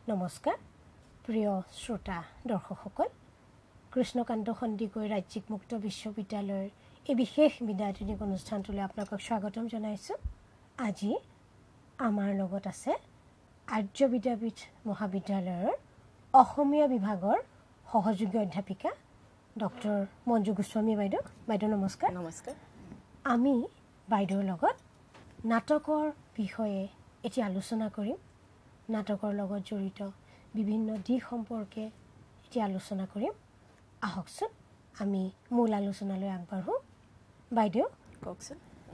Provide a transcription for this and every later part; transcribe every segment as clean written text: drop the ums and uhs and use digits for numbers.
নমস্কাৰ প্ৰিয় শ্ৰোতা দৰ্শকসকল কৃষ্ণকান্ত সন্দিকৈ ৰাজ্যিক মুক্ত বিশ্ববিদ্যালয়ৰ এই বিশেষ বিদ্যাৰ্থী অনুষ্ঠানটোলৈ আপোনালোকক স্বাগতম জনাইছোঁ আজি আমাৰ লগত আছে আৰ্য বিদ্যাপীঠ মহাবিদ্যালয়ৰ অসমীয়া বিভাগৰ সহযোগী অধ্যাপিকা ডক্টৰ মঞ্জু গোস্বামী বাইদেউ নমস্কাৰ নমস্কাৰ আমি বাইদেউৰ লগত নাটকৰ বিষয়ে এতিয়া আলোচনা কৰিম নাটকৰ লগত জড়িত বিভিন্ন দিশ সম্পৰ্কে এতিয়া আলোচনা কৰিম আহকচোন আমি মূল আলোচনালৈ আগবাঢ়ো বাইদেউ কওকচোন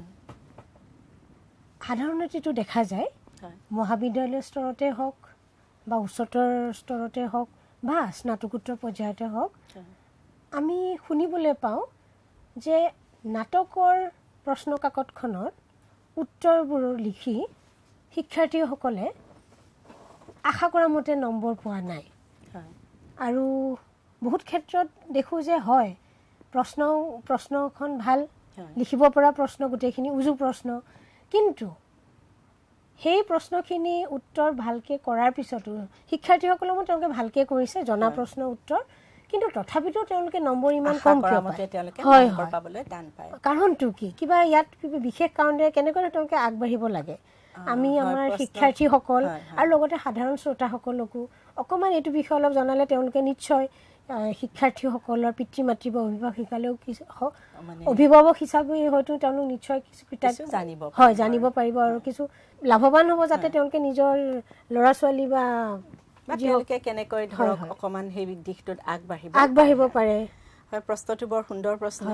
সাধাৰণতে দেখা যায় মহাবিদ্যালয় স্তৰতে হওক বা উচ্চতৰ স্তৰতে হওক বা স্নাতকোত্তৰ পৰ্যায়তে হওক আমি শুনিবলৈ পাওঁ যে নাটকৰ প্ৰশ্ন কাকতখনত উত্তৰবোৰ লিখি শিক্ষাৰ্থীসকলে আশা কৰা মতে নম্বৰ পোৱা নাই আৰু বহুত ক্ষেত্ৰত দেখোঁ যে হয় প্ৰশ্নখন ভাল লিখিব পৰা প্ৰশ্ন গোটেইখিনি উজু প্ৰশ্ন কিন্তু সেই প্ৰশ্নখিনি উত্তৰ ভালকৈ কৰাৰ পিছতো শিক্ষাৰ্থীসকলৰ মতে তেওঁলোকে ভালকৈ কৰিছে জনা প্ৰশ্ন উত্তৰ কিন্তু তথাপিতো তেওঁলোকে নম্বৰ ইমান কম পাবলৈ টান পায় কাৰণটো কি কিবা ইয়াত কিবা বিশেষ কাৰণেৰে কেনেকৈ তেওঁলোকে আগবাঢ়িব লাগে আমি আমাৰ শিক্ষাৰ্থীসকল আৰু লগতে সাধাৰণ শ্ৰোতাসকলকো অকণমান এইটো বিষয়ে অলপ জনালে তেওঁলোকে নিশ্চয় শিক্ষাৰ্থীসকলৰ পিতৃ মাতৃ বা অভিভাৱক হিচাপে হয়তো তেওঁলোক নিশ্চয় কিছু জানিব পাৰিব আৰু কিছু লাভৱান হ'ব যাতে তেওঁলোকে নিজৰ ল'ৰা ছোৱালী বা তেওঁলোকে কেনেকৈ ধৰক অকণমান সেই দিশটোত আগবাঢ়িব পাৰে হয় প্ৰশ্নটো বৰ সুন্দৰ প্ৰশ্ন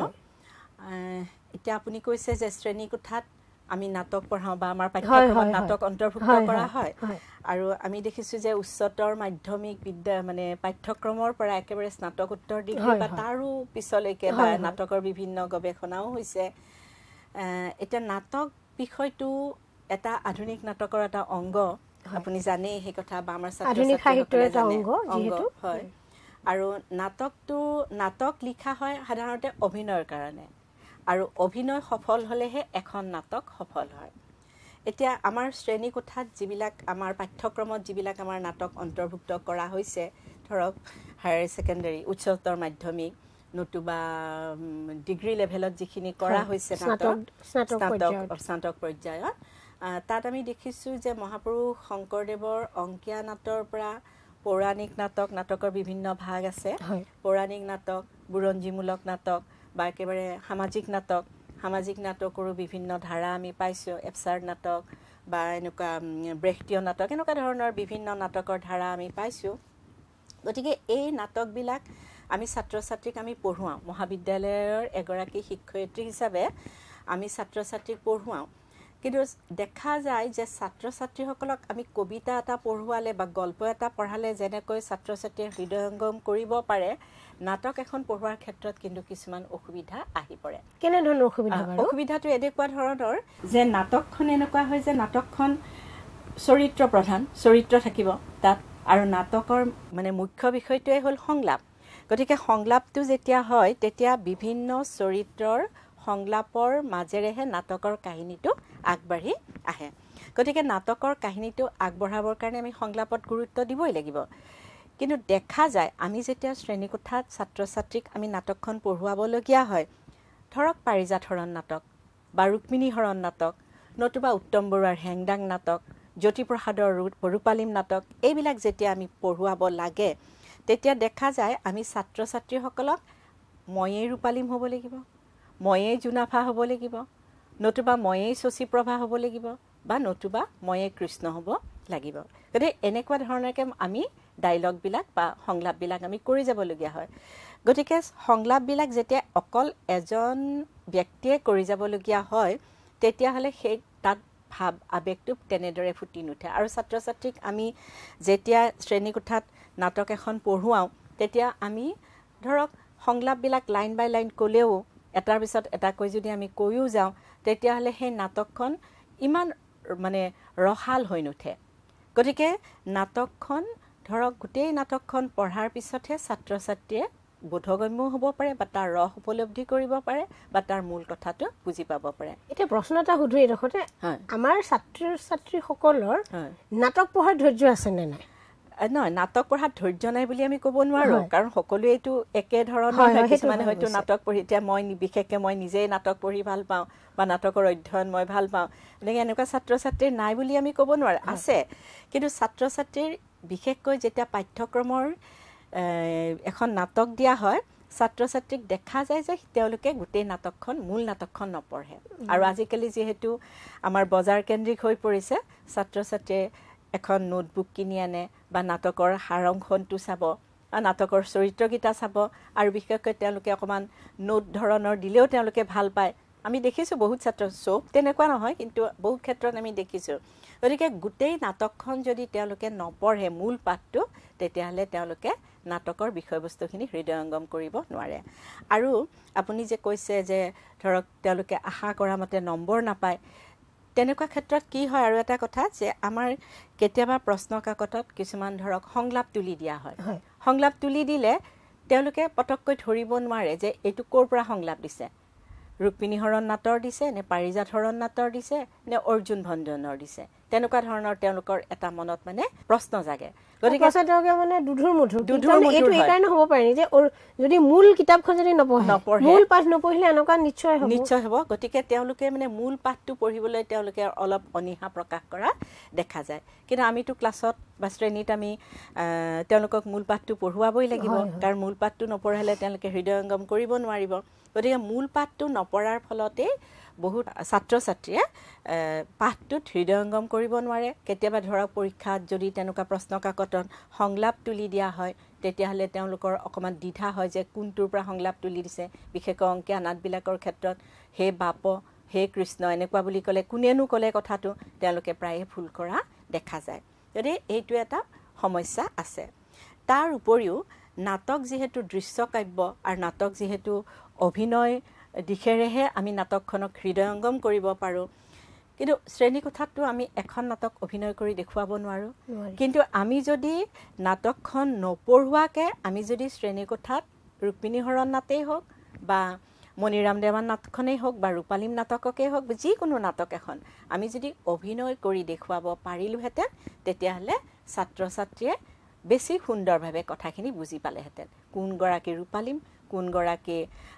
এতিয়া আপুনি কৈছে যে শ্ৰেণী কোঠাত আমি নাটক পঢ়াওঁ বা আমাৰ পাঠ্যক্ৰমত নাটক অন্তৰ্ভুক্ত কৰা হয় আৰু আমি দেখিছোঁ যে উচ্চতৰ মাধ্যমিক বিদ্যা মানে পাঠ্যক্ৰমৰ পৰা একেবাৰে স্নাতকোত্তৰ ডিগ্ৰী বা তাৰো পিছলৈকে বা নাটকৰ বিভিন্ন গৱেষণাও হৈছে এতিয়া নাটক বিষয়টো এটা আধুনিক নাটকৰ এটা অংগ আপুনি জানেই সেই কথা বা আমাৰ আধুনিক সাহিত্যৰ এটা অংগ হয় আৰু নাটক লিখা হয় সাধাৰণতে অভিনয়ৰ কাৰণে আৰু অভিনয় সফল হ'লেহে এখন নাটক সফল হয় এতিয়া আমাৰ শ্ৰেণী কোঠাত যিবিলাক আমাৰ পাঠ্যক্ৰমত যিবিলাক আমাৰ নাটক অন্তৰ্ভুক্ত কৰা হৈছে ধৰক হায়াৰ ছেকেণ্ডাৰী উচ্চতৰ মাধ্যমিক নতুবা ডিগ্ৰী লেভেলত যিখিনি কৰা হৈছে স্নাতক পৰ্যায়ত তাত আমি দেখিছোঁ যে মহাপুৰুষ শংকৰদেৱৰ অংকীয়া নাটৰ পৰা পৌৰাণিক নাটকৰ বিভিন্ন ভাগ আছে পৌৰাণিক নাটক বুৰঞ্জীমূলক নাটক বা একেবাৰে সামাজিক নাটকৰো বিভিন্ন ধাৰা আমি পাইছোঁ এপচাৰ্ড নাটক বা এনেকুৱা ব্ৰেখটীয় নাটক এনেকুৱা ধৰণৰ বিভিন্ন নাটকৰ ধাৰা আমি পাইছোঁ গতিকে এই নাটকবিলাক আমি ছাত্ৰ ছাত্ৰীক আমি পঢ়ুৱাওঁ মহাবিদ্যালয়ৰ এগৰাকী শিক্ষয়িত্ৰী হিচাপে আমি ছাত্ৰ ছাত্ৰীক পঢ়ুৱাওঁ কিন্তু দেখা যায় যে ছাত্ৰ ছাত্ৰীসকলক আমি কবিতা এটা পঢ়ুৱালে বা গল্প এটা পঢ়ালে যেনেকৈ ছাত্ৰ ছাত্ৰীয়ে হৃদয়ংগম কৰিব পাৰে নাটক এখন পঢ়োৱাৰ ক্ষেত্ৰত কিন্তু কিছুমান অসুবিধা আহি পৰে কেনেধৰণৰ অসুবিধাটো এনেকুৱা ধৰণৰ যে নাটকখন এনেকুৱা হয় যে নাটকখন চৰিত্ৰ প্ৰধান চৰিত্ৰ থাকিব তাত আৰু নাটকৰ মানে মুখ্য বিষয়টোৱে হ'ল সংলাপ গতিকে সংলাপটো যেতিয়া হয় তেতিয়া বিভিন্ন চৰিত্ৰৰ সংলাপৰ মাজেৰেহে নাটকৰ কাহিনীটো আগবাঢ়ি আহে গতিকে নাটকৰ কাহিনীটো আগবঢ়াবৰ কাৰণে আমি সংলাপত গুৰুত্ব দিবই লাগিব কিন্তু দেখা যায় আমি যেতিয়া শ্ৰেণীকোঠাত ছাত্ৰ ছাত্ৰীক আমি নাটকখন পঢ়ুৱাবলগীয়া হয় ধৰক পাৰিজাত হৰণ নাটক বা ৰুক্মিণী হৰণ নাটক নতুবা উত্তম বৰুৱাৰ হেংদাং নাটক জ্যোতিপ্ৰসাদৰ ৰূপালীম নাটক এইবিলাক যেতিয়া আমি পঢ়ুৱাব লাগে তেতিয়া দেখা যায় আমি ছাত্ৰ ছাত্ৰীসকলক ময়েই ৰূপালীম হ'ব লাগিব ময়েই জোনাফা হ'ব লাগিব নতুবা ময়েই শশীপ্ৰভা হ'ব লাগিব বা নতুবা ময়েই কৃষ্ণ হ'ব লাগিব গতিকে এনেকুৱা ধৰণৰকৈ আমি ডাইলগবিলাক বা সংলাপবিলাক আমি কৰি যাবলগীয়া হয় গতিকে সংলাপবিলাক যেতিয়া অকল এজন ব্যক্তিয়ে কৰি যাবলগীয়া হয় তেতিয়াহ'লে সেই তাত ভাৱ আৱেগটো তেনেদৰে ফুটি নুঠে আৰু ছাত্ৰ ছাত্ৰীক আমি যেতিয়া শ্ৰেণীকোঠাত নাটক এখন পঢ়ুৱাওঁ তেতিয়া আমি ধৰক সংলাপবিলাক লাইন বাই লাইন ক'লেও এটাৰ পিছত এটাকৈ যদি আমি কৈও যাওঁ তেতিয়াহ'লে সেই নাটকখন ইমান মানে ৰসাল হৈ নুঠে গতিকে নাটকখন ধৰক গোটেই নাটকখন পঢ়াৰ পিছতহে ছাত্ৰ ছাত্ৰীয়ে বোধগম্য হ'ব পাৰে বা তাৰ ৰস উপলব্ধি কৰিব পাৰে বা তাৰ মূল কথাটো বুজি পাব পাৰে এতিয়া প্ৰশ্ন এটা সুধো এইডোখৰতে আমাৰ ছাত্ৰ ছাত্ৰীসকলৰ নাটক পঢ়াৰ ধৈৰ্য আছে নে নাই নহয়, নাটক পঢ়াত ধৈৰ্য নাই বুলি আমি ক'ব নোৱাৰোঁ, কাৰণ সকলোৱেতো একে ধৰণৰ হয়। কিছুমানে হয়তো নাটক পঢ়ি, এতিয়া বিশেষকৈ মই নিজেই নাটক পঢ়ি ভাল পাওঁ বা নাটকৰ অধ্যয়ন মই ভাল পাওঁ, এনেকুৱা ছাত্ৰ ছাত্ৰীৰ নাই বুলি আমি ক'ব নোৱাৰোঁ, আছে। কিন্তু ছাত্ৰ ছাত্ৰীৰ বিশেষকৈ যেতিয়া পাঠ্যক্ৰমৰ এখন নাটক দিয়া হয়, ছাত্ৰ ছাত্ৰীক দেখা যায় যে তেওঁলোকে গোটেই নাটকখন, মূল নাটকখন নপঢ়ে। আৰু আজিকালি যিহেতু আমাৰ বজাৰ কেন্দ্ৰিক হৈ পৰিছে, ছাত্ৰ ছাত্ৰীয়ে এখন নোটবুক কিনি আনে বা নাটকৰ সাৰাংশটো চাব বা নাটকৰ চৰিত্ৰকেইটা চাব, আৰু বিশেষকৈ তেওঁলোকে অকণমান নোট ধৰণৰ দিলেও তেওঁলোকে ভাল পায়। আমি দেখিছোঁ বহুত ছাত্ৰ, চব তেনেকুৱা নহয়, কিন্তু বহুত ক্ষেত্ৰত আমি দেখিছোঁ। গতিকে গোটেই নাটকখন যদি তেওঁলোকে নপঢ়ে মূল পাঠটো, তেতিয়াহ'লে তেওঁলোকে নাটকৰ বিষয়বস্তুখিনি হৃদয়ংগম কৰিব নোৱাৰে। আৰু আপুনি যে কৈছে যে ধৰক তেওঁলোকে আশা কৰা মতে নম্বৰ নাপায়, তেনেকুৱা ক্ষেত্ৰত কি হয়, আৰু এটা কথা যে আমাৰ কেতিয়াবা প্ৰশ্ন কাকতত কিছুমান ধৰক সংলাপ তুলি দিয়া হয়। সংলাপ তুলি দিলে তেওঁলোকে পটককৈ ধৰিব নোৱাৰে যে এইটো ক'ৰ পৰা সংলাপ দিছে, ৰুক্মিণী হৰণ নাটৰ দিছে নে পাৰিজাত হৰণ নাটৰ দিছে নে অৰ্জুন ভঞ্জনৰ দিছে, তেনেকুৱা ধৰণৰ তেওঁলোকৰ এটা মনত মানে প্ৰশ্ন জাগে। গতিকে মানে দুধুৰ মুধুৰ এইটো এইকাৰণে হ'ব পাৰে যে যদি মূল কিতাপখন যদি নপঢ়ে, মূল পাঠ নপঢ়িলে এনেকুৱা নিশ্চয় হ'ব। গতিকে তেওঁলোকে মানে মূল পাঠটো পঢ়িবলৈ তেওঁলোকে অলপ অনীহা প্ৰকাশ কৰা দেখা যায়। কিন্তু আমিতো ক্লাছত বা শ্ৰেণীত আমি তেওঁলোকক মূল পাঠটো পঢ়ুৱাবই লাগিব, কাৰণ মূল পাঠটো নপঢ়ালে তেওঁলোকে হৃদয়ংগম কৰিব নোৱাৰিব। গতিকে মূল পাঠটো নপঢ়াৰ ফলতেই বহুত ছাত্ৰ ছাত্ৰীয়ে পাঠটোত হৃদয়ংগম কৰিব নোৱাৰে। কেতিয়াবা ধৰক পৰীক্ষাত যদি তেনেকুৱা প্ৰশ্ন কাকতত সংলাপ তুলি দিয়া হয়, তেতিয়াহ'লে তেওঁলোকৰ অকণমান দ্বিধা হয় যে কোনটোৰ পৰা সংলাপ তুলি দিছে। বিশেষকৈ অংকীয়া নাটবিলাকৰ ক্ষেত্ৰত হে বাপ হে কৃষ্ণ এনেকুৱা বুলি ক'লে কোনেনো ক'লে কথাটো, তেওঁলোকে প্ৰায়ে ভুল কৰা দেখা যায়। গতিকে এইটো এটা সমস্যা আছে। তাৰ উপৰিও নাটক যিহেতু দৃশ্যকাব্য আৰু নাটক যিহেতু অভিনয় দিশেৰেহে আমি নাটকখনক হৃদয়ংগম কৰিব পাৰোঁ, কিন্তু শ্ৰেণীকোঠাততো আমি এখন নাটক অভিনয় কৰি দেখুৱাব নোৱাৰোঁ। কিন্তু আমি যদি নাটকখন নপঢ়োৱাকৈ আমি যদি শ্ৰেণীকোঠাত ৰুক্মিণী হৰণ নাটেই হওক বা মণিৰাম দেৱান নাটখনেই হওক বা ৰূপালীম নাটককেই হওক, যিকোনো নাটক এখন আমি যদি অভিনয় কৰি দেখুৱাব পাৰিলোহেঁতেন, তেতিয়াহ'লে ছাত্ৰ ছাত্ৰীয়ে বেছি সুন্দৰভাৱে কথাখিনি বুজি পালেহেঁতেন। কোনগৰাকী ৰূপালীম, কোনগৰাকী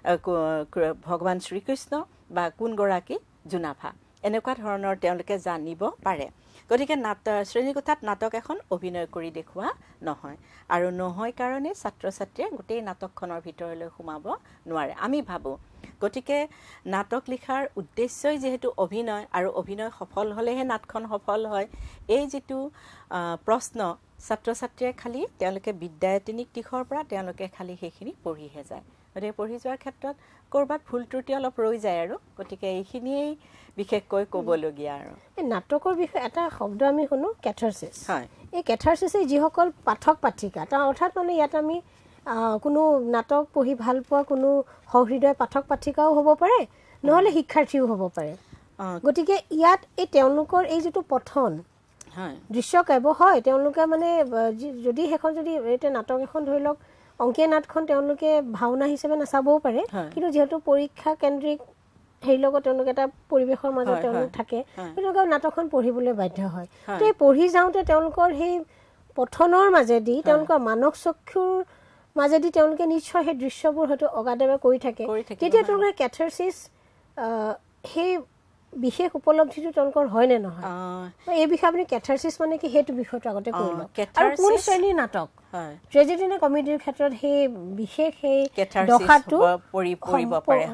ভগৱান শ্ৰীকৃষ্ণ বা কোনগৰাকী জোনাভা, এনেকুৱা ধৰণৰ তেওঁলোকে জানিব পাৰে। গতিকে শ্ৰেণীকোঠাত নাটক এখন অভিনয় কৰি দেখুওৱা নহয়, আৰু নহয় কাৰণে ছাত্ৰ ছাত্ৰীয়ে গোটেই নাটকখনৰ ভিতৰলৈ সোমাব নোৱাৰে আমি ভাবোঁ। গতিকে নাটক লিখাৰ উদ্দেশ্যই যিহেতু অভিনয়, আৰু অভিনয় সফল হ'লেহে নাটখন সফল হয়, এই যিটো প্ৰশ্ন ছাত্ৰ ছাত্ৰীয়ে খালি তেওঁলোকে বিদ্যায়তনিক দিশৰ পৰা তেওঁলোকে খালি সেইখিনি পঢ়িহে যায়। গতিকে পঢ়ি যোৱাৰ ক্ষেত্ৰত ক'ৰবাত ভুল ত্ৰুটি অলপ ৰৈ যায়, আৰু গতিকে এইখিনিয়েই বিশেষকৈ ক'বলগীয়া। আৰু এই নাটকৰ বিষয়ে এটা শব্দ আমি শুনো, কেথাৰচিছ। হয়, এই কেথাৰচিছে যিসকল পাঠক পাঠিকা, তাৰ অৰ্থাৎ মানে ইয়াত আমি কোনো নাটক পঢ়ি ভাল পোৱা কোনো সহৃদয় পাঠক পাঠিকাও হ'ব পাৰে, নহ'লে শিক্ষাৰ্থীও হ'ব পাৰে। গতিকে ইয়াত এই তেওঁলোকৰ এই যিটো পঠন দৃশ্যকাব্য হয়, তেওঁলোকে মানে যদি সেইখন যদি এতিয়া নাটক এখন ধৰি লওক অংকীয়া নাটখন তেওঁলোকে ভাওনা হিচাপে নাচাবও পাৰে, কিন্তু যিহেতু পৰীক্ষা কেন্দ্ৰিক সেই লগত তেওঁলোকে এটা পৰিৱেশৰ মাজত তেওঁলোক থাকে, তেওঁলোকে নাটকখন পঢ়িবলৈ বাধ্য হয়। তো এই পঢ়ি যাওঁতে তেওঁলোকৰ সেই পঠনৰ মাজেদি, তেওঁলোকৰ মানস চক্ষুৰ মাজেদি তেওঁলোকে নিশ্চয় সেই দৃশ্যবোৰ হয়তো অগাধেৰে কৰি থাকে। তেতিয়া তেওঁলোকে কেথাৰচিছ সেই বিশেষ উপলব্ধিটো তেওঁলোকৰ হয় নে নহয়? এই বিষয়ে আপুনি কেথাৰচিছ মানে কি সেইটো বিষয়টো আগতে কৈ লওক। আৰু কোন শ্ৰেণীৰ নাটক, ট্ৰেজেডি নে কমেডিৰ ক্ষেত্ৰত সেই বিশেষ সেই দশাটো পৰিব পাৰে?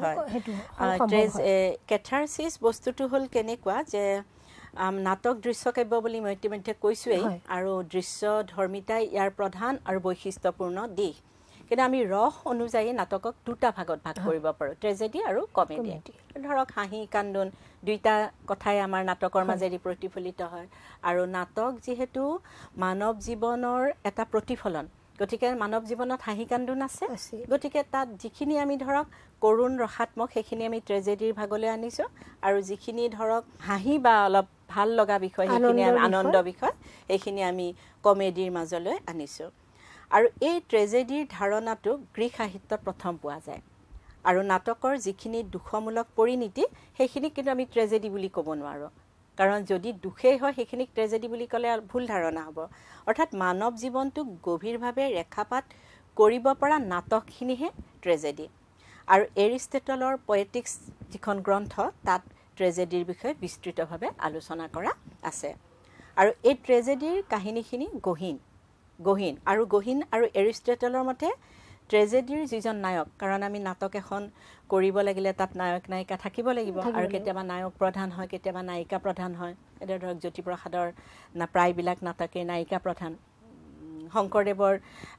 কেথাৰচিছ বস্তুটো হ'ল কেনেকুৱা যে নাটক দৃশ্যকাব্য বুলি মই ইতিমধ্যে কৈছোঁৱেই, আৰু দৃশ্য ধৰ্মিতাই ইয়াৰ প্ৰধান আৰু বৈশিষ্ট্যপূৰ্ণ দিশ। কিন্তু আমি ৰস অনুযায়ী নাটকক দুটা ভাগত ভাগ কৰিব পাৰোঁ, ট্ৰেজেডি আৰু কমেডি। ধৰক হাঁহি কান্দোন দুইটা কথাই আমাৰ নাটকৰ মাজেদি প্ৰতিফলিত হয়, আৰু নাটক যিহেতু মানৱ জীৱনৰ এটা প্ৰতিফলন, গতিকে মানৱ জীৱনত হাঁহি কান্দোন আছে। গতিকে তাত যিখিনি আমি ধৰক কৰুণ ৰসাত্মক সেইখিনি আমি ট্ৰেজেডিৰ ভাগলৈ আনিছোঁ, আৰু যিখিনি ধৰক হাঁহি বা অলপ ভাল লগা বিষয়, সেইখিনি আনন্দ বিষয়, সেইখিনি আমি কমেডিৰ মাজলৈ আনিছোঁ। আৰু এই ট্ৰেজেডিৰ ধাৰণাটো গ্ৰীক সাহিত্যত প্ৰথম পোৱা যায়, আৰু নাটকৰ যিখিনি দুখমূলক পৰিণীতি সেইখিনি কিন্তু আমি ট্ৰেজেডি বুলি ক'ব নোৱাৰোঁ। কাৰণ যদি দুখেই হয় সেইখিনিক ট্ৰেজেডি বুলি ক'লে ভুল ধাৰণা হ'ব অৰ্থাৎ মানৱ জীৱনটোক গভীৰভাৱে ৰেখাপাত কৰিব পৰা নাটকখিনিহে ট্ৰেজেডি আৰু এৰিষ্টটলৰ পয়েটিক্স যিখন গ্ৰন্থ তাত ট্ৰেজেডিৰ বিষয়ে বিস্তৃতভাৱে আলোচনা কৰা আছে আৰু এই ট্ৰেজেডিৰ কাহিনীখিনি গহীন আৰু এৰিষ্টটলৰ মতে ট্ৰেজেডিৰ যিজন নায়ক কাৰণ আমি নাটক এখন কৰিব লাগিলে তাত নায়ক নায়িকা থাকিব লাগিব আৰু কেতিয়াবা নায়ক প্ৰধান হয় কেতিয়াবা নায়িকা প্ৰধান হয় এটা ধৰক জ্যোতিপ্ৰসাদৰ প্ৰায়বিলাক নাটকে নায়িকা প্ৰধান শংকৰদেৱৰ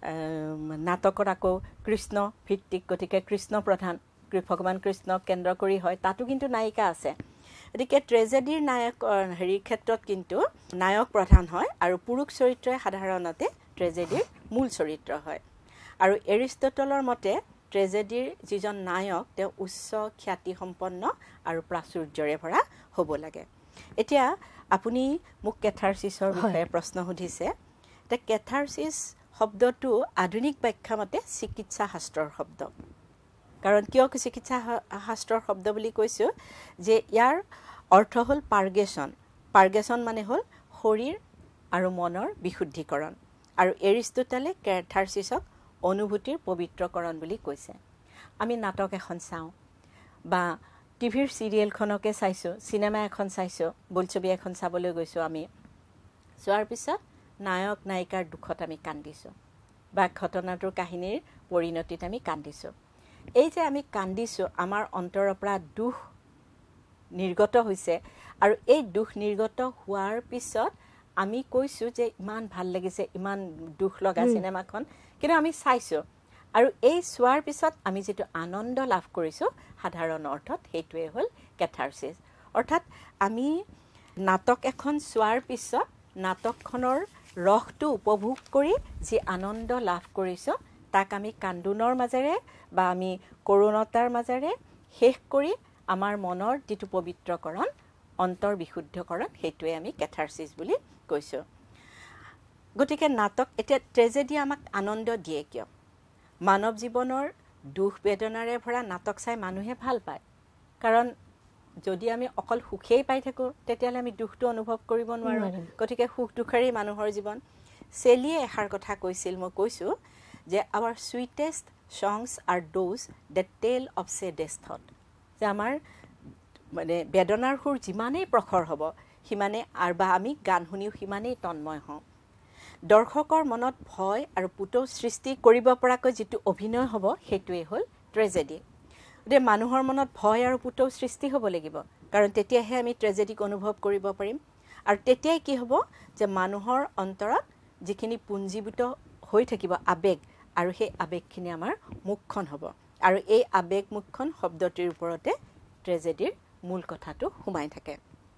নাটকত আকৌ কৃষ্ণ ভিত্তিক গতিকে কৃষ্ণ প্ৰধান ভগৱান কৃষ্ণক কেন্দ্ৰ কৰি হয় তাতো কিন্তু নায়িকা আছে গতিকে ট্ৰেজেডিৰ নায়ক ক্ষেত্ৰত কিন্তু নায়ক প্ৰধান হয় আৰু পুৰুষ চৰিত্ৰই সাধাৰণতে ট্ৰেজেডিৰ মূল চৰিত্ৰ হয় আৰু এৰিষ্টটলৰ মতে ট্ৰেজেডিৰ যিজন নায়ক তেওঁ উচ্চ খ্যাতিসম্পন্ন আৰু প্ৰাচুৰ্যৰে ভৰা হ'ব লাগে এতিয়া আপুনি মোক কেথাৰচিছৰ বিষয়ে প্ৰশ্ন সুধিছে তে কেথাৰচিছ শব্দটো আধুনিক ব্যাখ্যা মতে চিকিৎসা শাস্ত্ৰৰ শব্দ কাৰণ কিয় চিকিৎসা শাস্ত্ৰৰ শব্দ বুলি কৈছোঁ যে ইয়াৰ অৰ্থ হ'ল পাৰ্গেশ্যন মানে হ'ল শৰীৰ আৰু মনৰ বিশুদ্ধিকৰণ আৰু এৰিষ্টটলে কেথাৰচিছক অনুভূতিৰ পবিত্ৰকৰণ বুলি কৈছে আমি নাটক এখন চাওঁ বা টিভিৰ চিৰিয়েলখনকে চাইছোঁ চিনেমা এখন চাইছোঁ বোলছবি এখন চাবলৈ গৈছোঁ আমি চোৱাৰ পিছত নায়ক নায়িকাৰ দুখত আমি কান্দিছোঁ বা ঘটনাটোৰ কাহিনীৰ পৰিণতিত আমি কান্দিছোঁ এই যে আমি কান্দিছোঁ আমাৰ অন্তৰৰ পৰা দুখ নিৰ্গত হৈছে আৰু এই দুখ নিৰ্গত হোৱাৰ পিছত আমি কৈছোঁ যে ইমান ভাল লাগিছে ইমান দুখ লগা চিনেমাখন কিন্তু আমি চাইছোঁ আৰু এই চোৱাৰ পিছত আমি যিটো আনন্দ লাভ কৰিছোঁ সাধাৰণ অৰ্থত সেইটোৱে হ'ল কেথাৰচিছ অৰ্থাৎ আমি নাটক এখন চোৱাৰ পিছত নাটকখনৰ ৰসটো উপভোগ কৰি যি আনন্দ লাভ কৰিছোঁ তাক আমি কান্দোনৰ মাজেৰে বা আমি কৰোণতাৰ মাজেৰে শেষ কৰি আমাৰ মনৰ যিটো পবিত্ৰকৰণ অন্তৰ বিশুদ্ধকৰণ সেইটোৱে আমি কেথাৰচিছ বুলি কৈছোঁ গতিকে নাটক এতিয়া ট্ৰেজেডি আমাক আনন্দ দিয়ে কিয় মানৱ জীৱনৰ দুখ বেদনাৰে ভৰা নাটক চাই মানুহে ভাল পায় কাৰণ যদি আমি অকল সুখেই পাই থাকোঁ তেতিয়াহ'লে আমি দুখটো অনুভৱ কৰিব নোৱাৰোঁ গতিকে সুখ দুখেৰেই মানুহৰ জীৱন চেলিয়ে এষাৰ কথা কৈছিল মই কৈছোঁ যে our sweetest songs are those that tell of saddest thought যে আমাৰ মানে বেদনাৰ সুৰ যিমানেই প্ৰখৰ হ'ব সিমানে আৰু বা আমি গান শুনিও সিমানেই তন্ময় হওঁ দৰ্শকৰ মনত ভয় আৰু পুতৌ সৃষ্টি কৰিব পৰাকৈ যিটো অভিনয় হ'ব সেইটোৱে হ'ল ট্ৰেজেডি গতিকে মানুহৰ মনত ভয় আৰু পুতৌ সৃষ্টি হ'ব লাগিব কাৰণ তেতিয়াহে আমি ট্ৰেজেডিক অনুভৱ কৰিব পাৰিম আৰু তেতিয়াই কি হ'ব যে মানুহৰ অন্তৰত যিখিনি পুঞ্জীভূত হৈ থাকিব আবেগ আৰু সেই আবেগখিনি আমাৰ মুখখন হ'ব আৰু এই আবেগ মুখখন শব্দটিৰ ওপৰতে ট্ৰেজেডিৰ মূল কথাটো সোমাই থাকে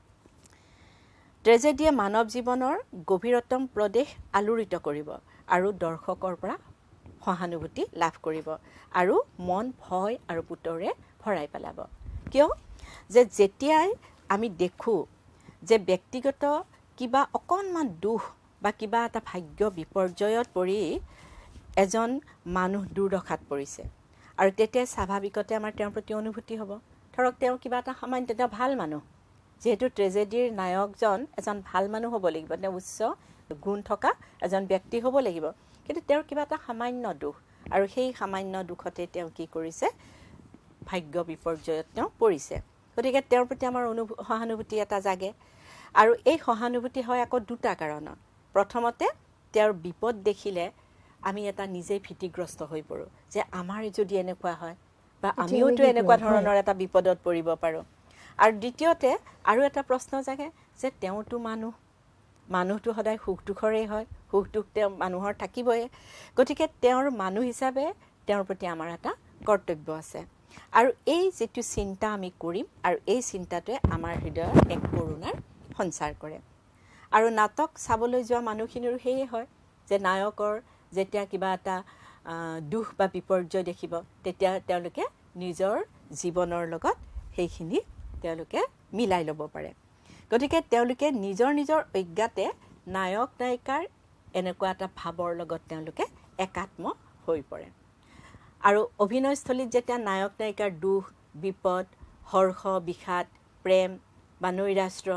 ট্ৰেজেডিয়ে মানৱ জীৱনৰ গভীৰতম প্ৰদেশ আলোড়িত কৰিব আৰু দৰ্শকৰ পৰা সহানুভূতি লাভ কৰিব আৰু মন ভয় আৰু পুতৌৰে ভৰাই পেলাব কিয় যে যেতিয়াই আমি দেখোঁ যে ব্যক্তিগত কিবা অকণমান দুখ বা কিবা এটা ভাগ্য বিপৰ্যয়ত পৰি এজন মানুহ দুৰ্দশাত পৰিছে আৰু তেতিয়া স্বাভাৱিকতে আমাৰ তেওঁৰ প্ৰতি অনুভূতি হ'ব ধৰক তেওঁ কিবা এটা সামান্য এটা ভাল মানুহ যেহেতু ট্ৰেজেডিৰ নায়কজন এজন ভাল মানুহ হ'ব লাগিব তেওঁ উচ্চ গুণ থকা এজন ব্যক্তি হ'ব লাগিব কিন্তু তেওঁৰ কিবা এটা সামান্য দুখ আৰু সেই সামান্য দুখতে তেওঁ কি কৰিছে ভাগ্য বিপৰ্যয়ত তেওঁ পৰিছে গতিকে তেওঁৰ প্ৰতি আমাৰ সহানুভূতি এটা জাগে আৰু এই সহানুভূতি হয় আকৌ দুটা কাৰণত প্ৰথমতে তেওঁৰ বিপদ দেখিলে আমি এটা নিজে ভীতিগ্ৰস্ত হৈ পৰোঁ যে আমাৰ যদি এনেকুৱা হয় বা আমিওতো এনেকুৱা ধৰণৰ এটা বিপদত পৰিব পাৰোঁ আৰু দ্বিতীয়তে আৰু এটা প্ৰশ্ন জাগে যে তেওঁতো মানুহটো সদায় সুখ দুখৰেই হয় সুখ দুখ তেওঁ মানুহৰ থাকিবই গতিকে তেওঁৰ মানুহ হিচাপে তেওঁৰ প্ৰতি আমাৰ এটা কৰ্তব্য আছে আৰু এই যিটো চিন্তা আমি কৰিম আৰু এই চিন্তাটোৱে আমাৰ হৃদয়ত এক কৰুণাৰ সঞ্চাৰ কৰে আৰু নাটক চাবলৈ যোৱা মানুহখিনিৰো সেয়ে হয় যে নায়কৰ যেতিয়া কিবা এটা দুখ বা বিপৰ্যয় দেখিব তেতিয়া তেওঁলোকে নিজৰ জীৱনৰ লগত সেইখিনি তেওঁলোকে মিলাই ল'ব পাৰে গতিকে তেওঁলোকে নিজৰ অজ্ঞাতে নায়ক নায়িকাৰ এনেকুৱা এটা ভাৱৰ লগত তেওঁলোকে একাত্ম হৈ পৰে আৰু অভিনয়স্থলীত যেতিয়া নায়ক নায়িকাৰ দুখ বিপদ হৰ্ষ বিষাদ প্ৰেম বা নৈৰাশ্য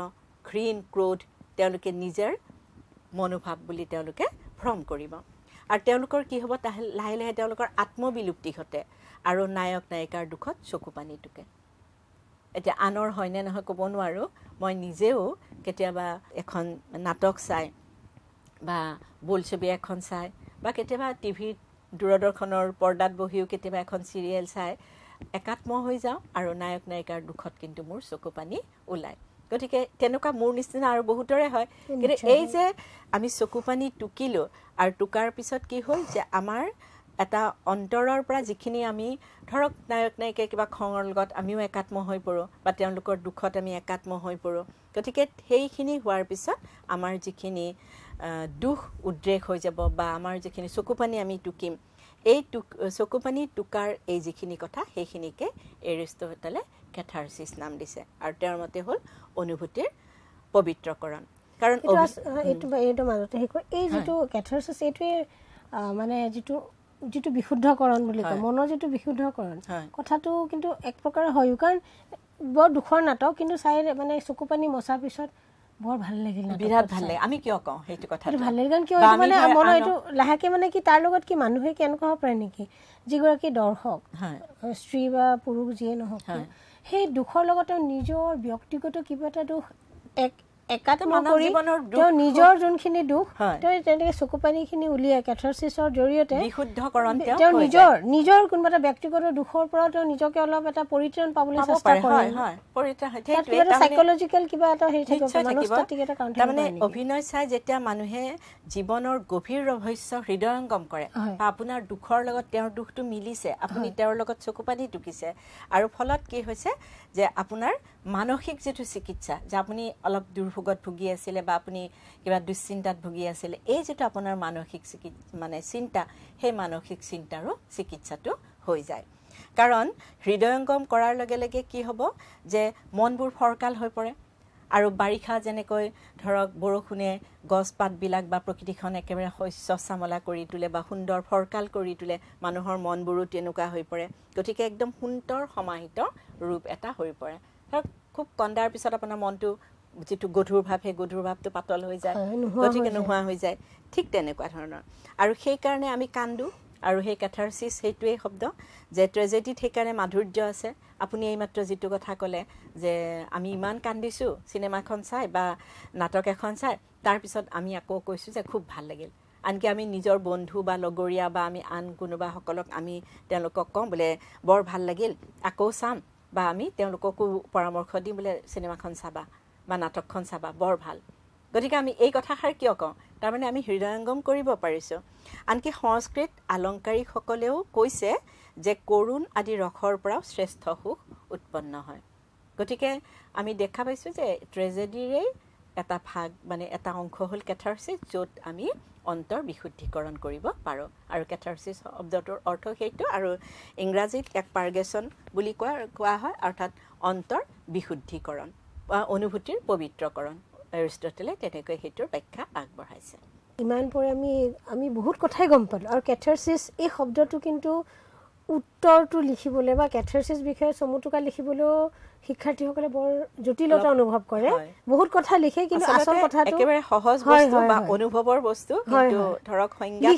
ঘৃণ ক্ৰোধ তেওঁলোকে নিজৰ মনোভাৱ বুলি তেওঁলোকে ভ্ৰম কৰিব আৰু তেওঁলোকৰ কি হ'ব লাহে লাহে তেওঁলোকৰ আত্মবিলুপ্তি ঘটে আৰু নায়ক নায়িকাৰ দুখত চকু পানী টুকে এতিয়া আনৰ হয়নে নহয় ক'ব নোৱাৰোঁ মই নিজেও কেতিয়াবা এখন নাটক চাই বা বোলছবি এখন চাই বা কেতিয়াবা টিভিত দূৰদৰ্শনৰ পৰ্দাত বহিও কেতিয়াবা এখন চিৰিয়েল চাই একাত্ম হৈ যাওঁ আৰু নায়ক নায়িকাৰ দুখত কিন্তু মোৰ চকু পানী ওলায় গতিকে তেনেকুৱা মোৰ নিচিনা আৰু বহুতৰে হয় কিন্তু এই যে আমি চকু পানী টুকিলোঁ আৰু টুকাৰ পিছত কি হ'ল যে আমাৰ এটা অন্তৰৰ পৰা যিখিনি আমি ধৰক নায়ক নায়িকাই কিবা খঙৰ লগত আমিও একাত্ম হৈ পৰোঁ বা তেওঁলোকৰ দুখত আমি একাত্ম হৈ পৰোঁ গতিকে সেইখিনি হোৱাৰ পিছত আমাৰ যিখিনি দুখ উদ্ৰেক হৈ যাব বা আমাৰ যিখিনি চকু পানী আমি টুকিম এই চকু পানী টুকাৰ এই যিখিনি কথা সেইখিনিকে এৰিষ্টটলে কেথাৰচিছ নাম দিছে আৰু তেওঁৰ মতে হ'ল অনুভূতিৰ পবিত্ৰকৰণ কাৰণ এইটো মাজতে এই যিটো কেথাৰচিছ এইটোৱে মানে যিটো বিশুদ্ধকৰণ বুলি কয় মনৰ যিটো বিশুদ্ধকৰণ কথাটো কিন্তু এক প্ৰকাৰে হয় কাৰণ বৰ দুখৰ নাটক কিন্তু চাই মানে চকু পানী মচাৰ পিছত বৰ ভাল লাগিল বিৰাট ভাল লাগে আমি কিয় কওঁ সেইটো কথা ভাল লাগিল কাৰণ কিয় মানে মনৰ এইটো লাহেকে মানে কি তাৰ লগত কি মানুহে কেনেকুৱা হ'ব পাৰে নেকি যিগৰাকী দৰ্শক স্ত্ৰী বা পুৰুষ যিয়ে নহওক সেই দুখৰ লগতে নিজৰ ব্যক্তিগত কিবা এটা দুখ একাত্ম কৰি তেওঁ নিজৰ যোনখিনি দুখ তেওঁ তেনেকৈ চকু পানীখিনি উলিয়াই কেথাৰচিছৰ জৰিয়তে বিশুদ্ধকৰণ তেওঁ নিজৰ কোনোবা এটা ব্যক্তিগত দুখৰ পৰা তেওঁ নিজকে অলপ এটা পৰিত্ৰাণ পাবলৈ চেষ্টা কৰে সাইকলজিকেল কিবা এটা হেৰি থাকিব তাৰমানে অভিনয় চাই যেতিয়া মানুহে জীৱনৰ গভীৰ ৰহস্য হৃদয়ংগম কৰে বা আপোনাৰ দুখৰ লগত তেওঁৰ দুখটো মিলিছে আপুনি তেওঁৰ লগত চকু পানী টুকিছে আৰু ফলত কি হৈছে যে আপোনাৰ মানসিক যিটো চিকিৎসা যে আপুনি অলপ দুৰ্ভোগত ভুগি আছিলে বা আপুনি কিবা দুশ্চিন্তাত ভুগি আছিলে এই যেটো আপোনাৰ মানসিক মানে চিন্তা সেই মানসিক চিন্তাৰো চিকিৎসাটো হৈ যায় কাৰণ হৃদয়ংগম কৰাৰ লগে লগে কি হ'ব যে মনবোৰ ফৰকাল হৈ পৰে আৰু বাৰিষা যেনেকৈ ধৰক বৰষুণে গছ পাতবিলাক বা প্ৰকৃতিখন একেবাৰে শস্য শ্যামলা কৰি তোলে বা সুন্দৰ ফৰকাল কৰি তোলে মানুহৰ মনবোৰো তেনেকুৱা হৈ পৰে গতিকে একদম সুন্দৰ সমাহিত ৰূপ এটা হৈ পৰে ধৰক খুব কন্দাৰ পিছত আপোনাৰ মনটো যেটো গধুৰ ভাৱ সেই গধুৰ ভাৱটো পাতল হৈ যায় গতিকে নোহোৱা হৈ যায় ঠিক তেনেকুৱা ধৰণৰ আৰু সেই কাৰণে আমি কান্দো আৰু সেই কেথাৰচিছ সেইটোৱেই শব্দ যে ট্ৰেজেডিত সেইকাৰণে মাধুৰ্য আছে আপুনি এইমাত্ৰ যিটো কথা ক'লে যে আমি ইমান কান্দিছোঁ চিনেমাখন চাই বা নাটক এখন চাই তাৰপিছত আমি আকৌ কৈছোঁ যে খুব ভাল লাগিল আনকি আমি নিজৰ বন্ধু বা লগৰীয়া বা আমি আন কোনোবাসকলক আমি তেওঁলোকক কওঁ বোলে বৰ ভাল লাগিল আকৌ চাম বা আমি তেওঁলোককো পৰামৰ্শ দিম বোলে চিনেমাখন চাবা বা নাটকখন চাবা বৰ ভাল গতিকে আমি এই কথাষাৰ কিয় কওঁ তাৰমানে আমি হৃদয়ংগম কৰিব পাৰিছোঁ আনকি সংস্কৃত আলংকাৰিকসকলেও কৈছে যে কৰুণ আদি ৰসৰ পৰাও শ্ৰেষ্ঠ সুখ উৎপন্ন হয় গতিকে আমি দেখা পাইছোঁ যে ট্ৰেজেডিৰে এটা ভাগ মানে এটা অংশ হ'ল কেথাৰচিছ য'ত আমি অন্তৰ বিশুদ্ধিকৰণ কৰিব পাৰোঁ আৰু কেথাৰচিছ শব্দটোৰ অৰ্থ সেইটো আৰু ইংৰাজীত এক পাৰ্গেশ্যন বুলি কোৱা হয় অৰ্থাৎ অন্তৰ বিশুদ্ধিকৰণ বা অনুভূতিৰ পবিত্ৰকৰণ এৰিষ্টটলে তেনেকৈ সেইটোৰ ব্যাখ্যা আগবঢ়াইছে ইমান পৰে আমি বহুত কথাই গম পালোঁ আৰু কেথাৰচিছ এই শব্দটো কিন্তু উত্তৰটো লিখিবলৈ বা কেথাৰচিছ বিষয়ে চমুটোকা লিখিবলৈও শিক্ষাৰ্থীসকলে বৰ জটিলতা অনুভৱ কৰে বহুত কথা লিখে কিন্তু আচল কথাটো একেবাৰে সহজ বস্তু বা অনুভৱৰ বস্তু কিন্তু ধৰক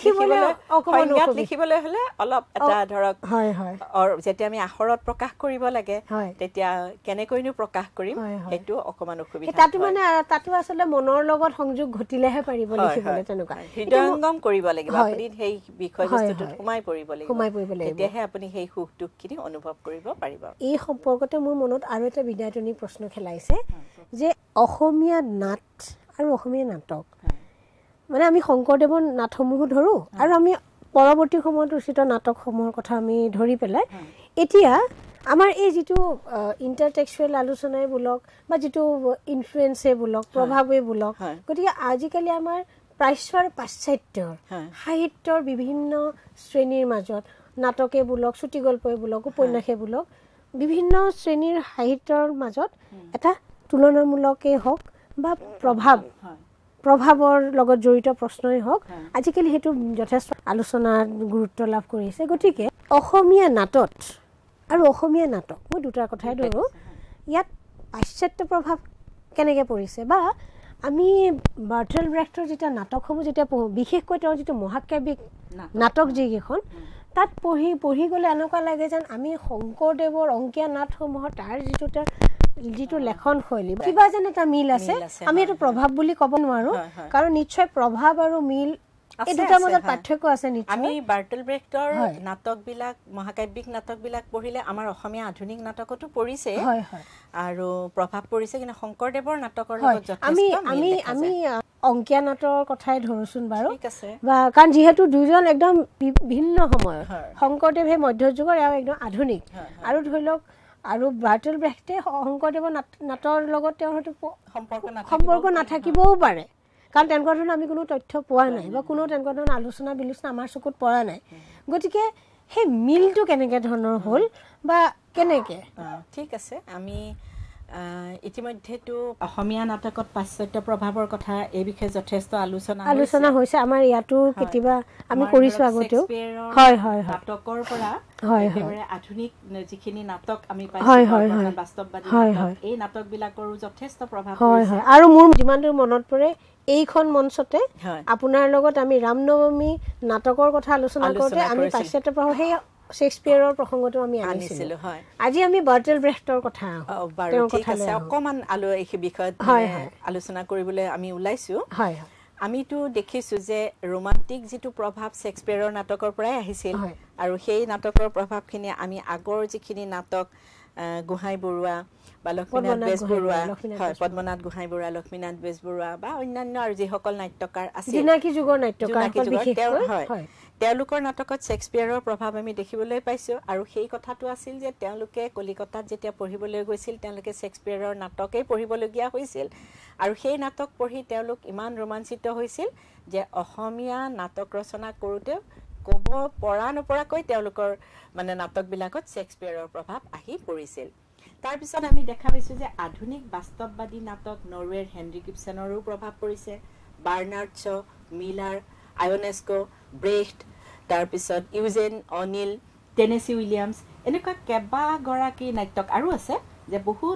সংজ্ঞাত লিখিবলৈ হ'লে অলপ এটা ধৰক যেতিয়া আমি আখৰত প্ৰকাশ কৰিব লাগে তেতিয়া কেনেকৈনো প্ৰকাশ কৰিম সেইটো অকমান অসুবিধা তাতো আচলতে মনৰ লগত সংযোগ ঘটিলেহে পাৰিব লিখিবলৈ তেনেকুৱা হৃদয়ংগম কৰিব লাগিব আপুনি সেই বিষয়বস্তুটোত সোমাই পৰিব লাগিব তেতিয়াহে আপুনি সেই সুখ দুখখিনি অনুভৱ কৰিব পাৰিব এই সম্পৰ্কতে মোৰ মনত আৰু এটা বিদ্যায়তনিক প্ৰশ্ন খেলাইছে যে অসমীয়া নাট আৰু অসমীয়া নাটক মানে আমি শংকৰদেৱৰ নাটসমূহো ধৰোঁ আৰু আমি পৰৱৰ্তী সময়ত ৰচিত নাটকসমূহৰ কথা আমি ধৰি পেলাই এতিয়া আমাৰ এই যিটো ইণ্টাৰটেক্সুৱেল আলোচনাই বোলক বা যিটো ইনফ্লুৱেঞ্চে বোলক প্ৰভাৱেই বোলক গতিকে আজিকালি আমাৰ প্ৰাচ্য আৰু পাশ্চাত্যৰ সাহিত্যৰ বিভিন্ন শ্ৰেণীৰ মাজত নাটকে বোলক চুটি গল্পই বোলক উপন্যাসে বোলক বিভিন্ন শ্ৰেণীৰ সাহিত্যৰ মাজত এটা তুলনামূলকেই হওক বা প্ৰভাৱৰ লগত জড়িত প্ৰশ্নই হওক আজিকালি সেইটো যথেষ্ট আলোচনাত গুৰুত্ব লাভ কৰিছে গতিকে অসমীয়া নাটত আৰু অসমীয়া নাটক মই দুটাৰ কথাই ধৰোঁ ইয়াত পাশ্চাত্য প্ৰভাৱ কেনেকৈ পৰিছে বা আমি বাৰ্টল ব্ৰেক্টৰ যেতিয়া নাটকসমূহ যেতিয়া পঢ়োঁ বিশেষকৈ তেওঁৰ যিটো মহাকাব্যিক নাটক যিকেইখন তাত পঢ়ি গ'লে এনেকুৱা লাগে যেন আমি শংকৰদেৱৰ অংকীয়া নাটসমূহৰ তাৰ যিটো লেখন শৈলী কিবা যেন এটা মিল আছে আমি এইটো প্ৰভাৱ বুলি ক'ব নোৱাৰোঁ কাৰণ নিশ্চয় প্ৰভাৱ আৰু মিল এই দুটাৰ মাজত পাৰ্থক্য আছে নিশ্চয় আমি বাৰ্টল ব্ৰেক্টৰ নাটকবিলাক মহাকাব্যিক নাটকবিলাক পঢ়িলে আমাৰ অসমীয়া আধুনিক নাটকতো পৰিছে আৰু প্ৰভাৱ পৰিছে কিন্তু শংকৰদেৱৰ নাটকৰ লগত যথেষ্ট আমি অংকীয়া নাটৰ কথাই ধৰোচোন বাৰু বা কাৰণ যিহেতু দুজন একদম ভিন্ন সময়ৰ শংকৰদেৱে মধ্যযুগৰ আৰু একদম আধুনিক আৰু ধৰি লওক আৰু বাৰ্টল ব্ৰেক্টে শংকৰদেৱৰ নাটৰ লগত তেওঁৰ হয়তো সম্পৰ্ক নাথাকিবও পাৰে কাৰণ তেনেকুৱা ধৰণৰ আমি কোনো তথ্য পোৱা নাই বা কোনো তেনেকুৱা ধৰণৰ আলোচনা বিলোচনা আমাৰ চকুত পৰা নাই গতিকে সেই মিলটো কেনেকৈ ধৰণৰ হ'ল বা কেনেকৈ ঠিক আছে আমি ইতিমধ্যেতো অসমীয়া নাটকত পাশ্চাত্য প্ৰভাৱৰ কথা এই বিষয়ে যথেষ্ট আলোচনা হৈছে আমাৰ ইয়াতো কেতিয়াবা আমি কৰিছোঁ আগতেও হয় হয় নাটকৰ পৰা একেবাৰে আধুনিক যিখিনি নাটক আমি পাইছোঁ বাস্তৱবাদী এই নাটকবিলাকৰো যথেষ্ট প্ৰভাৱ হয় আৰু মোৰ যিমান দূৰ মনত পৰে এইখন মঞ্চতে আপোনাৰ লগত আমি ৰামনৱমী নাটকৰ কথা আলোচনা কৰোঁতে আমি পাশ্চাত্য প্ৰভাৱ সেই শেক্সপিয়াৰৰ প্ৰসংগটো আমি আনিছিলোঁ আজি আমি বাৰ্টল ব্ৰেক্টৰ কথা অকণমান এই বিষয়ত আলোচনা কৰিবলৈ আমি ওলাইছোঁ আমিতো দেখিছোঁ যে ৰোমান্টিক যিটো প্ৰভাৱ শেক্সপিয়াৰৰ নাটকৰ পৰাই আহিছিল আৰু সেই নাটকৰ প্ৰভাৱখিনি আমি আগৰ যিখিনি নাটক গোহাঁই বৰুৱা বা লক্ষ্মীনাথ বেজবৰুৱা পদ্মনাথ গোহাঁই বৰুৱা লক্ষ্মীনাথ বেজবৰুৱা বা অন্যান্য আৰু যিসকল নাট্যকাৰ আছিল তেওঁলোকৰ নাটকত শেক্সপিয়াৰৰ প্ৰভাৱ আমি দেখিবলৈ পাইছোঁ আৰু সেই কথাটো আছিল যে তেওঁলোকে কলিকতাত যেতিয়া পঢ়িবলৈ গৈছিল তেওঁলোকে শেক্সপিয়াৰৰ নাটকেই পঢ়িবলগীয়া হৈছিল আৰু সেই নাটক পঢ়ি তেওঁলোক ইমান ৰোমাঞ্চিত হৈছিল যে অসমীয়া নাটক ৰচনা কৰোঁতে ক'ব পৰা নপৰাকৈ তেওঁলোকৰ মানে নাটকবিলাকত শেক্সপিয়াৰৰ প্ৰভাৱ আহি পৰিছিল তাৰপিছত আমি দেখা পাইছোঁ যে আধুনিক বাস্তৱবাদী নাটক নৰৱেৰ হেনৰিক ইবছেনৰো প্ৰভাৱ পৰিছে বাৰ্নাৰ্ড শ্বো মিলাৰ আয়োনেস্কো ব্ৰেক্ট তাৰপিছত ইউজেন অনিল টেনেচি উইলিয়ামছ এনেকুৱা কেইবাগৰাকী নাট্যক আৰু আছে যে বহুত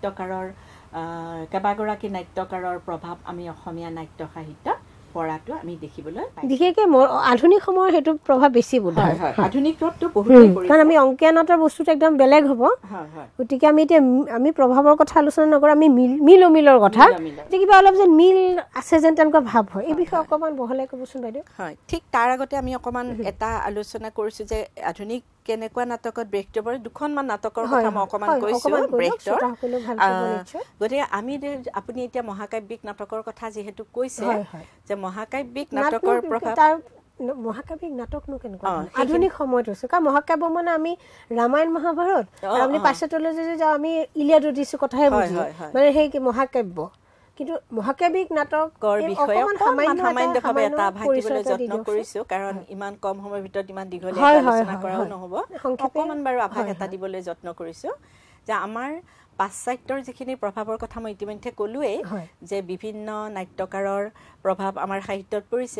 কেইবাগৰাকী নাট্যকাৰৰ প্ৰভাৱ আমি অসমীয়া নাট্য সাহিত্যত পৰাটো আমি দেখিবলৈ পাইছোঁ বিশেষকৈ আধুনিক সময়ৰ সেইটো প্ৰভাৱ বেছি বোধ হয় আধুনিকতো বহুত কাৰণ আমি অংকীয়া নাটৰ বস্তুটো একদম বেলেগ হ'ব গতিকে আমি এতিয়া আমি প্ৰভাৱৰ কথা আলোচনা নকৰোঁ আমি মিল অমিলৰ কথা যে কিবা অলপ যেন মিল আছে যেন তেনেকুৱা ভাৱ হয় এই বিষয়ে অকণমান বহলাই ক'বচোন বাইদেউ হয় ঠিক তাৰ আগতে আমি অকণমান এটা আলোচনা কৰিছোঁ যে আধুনিক কেনেকুৱা নাটকত ব্ৰেক্টৰ দুখনমান নাটকৰ কথা মই অকণমান কৈছোঁ ব্ৰেক্টৰ গতিকে আপুনি এতিয়া মহাকাব্যিক নাটকৰ কথা যিহেতু কৈছে যে মহাকাব্যিক নাটকৰ প্ৰভাৱ মহাকাব্যিক নাটকনো কেনেকুৱা আধুনিক সময়ত হৈছে কাৰণ মহাকাব্য মানে আমি ৰামায়ণ মহাভাৰত আমি পাশ্চাত্যলৈ যদি যাওঁ আমি ইলিয়াড অডিচি কথাহে বুজো মানে সেই মহাকাব্য কিন্তু মহাকাব্যিক নাটকৰ বিষয়ে সামান্যভাৱে এটা ভাগ দিবলৈ যত্ন কৰিছোঁ কাৰণ ইমান কম সময়ৰ ভিতৰত ইমান দীঘলীয়া আলোচনা কৰাও নহ'ব অকণমান বাৰু আভাস এটা দিবলৈ যত্ন কৰিছোঁ যে আমাৰ পাশ্চাত্যৰ যিখিনি প্ৰভাৱৰ কথা মই ইতিমধ্যে ক'লোৱেই যে বিভিন্ন নাট্যকাৰৰ প্ৰভাৱ আমাৰ সাহিত্যত পৰিছে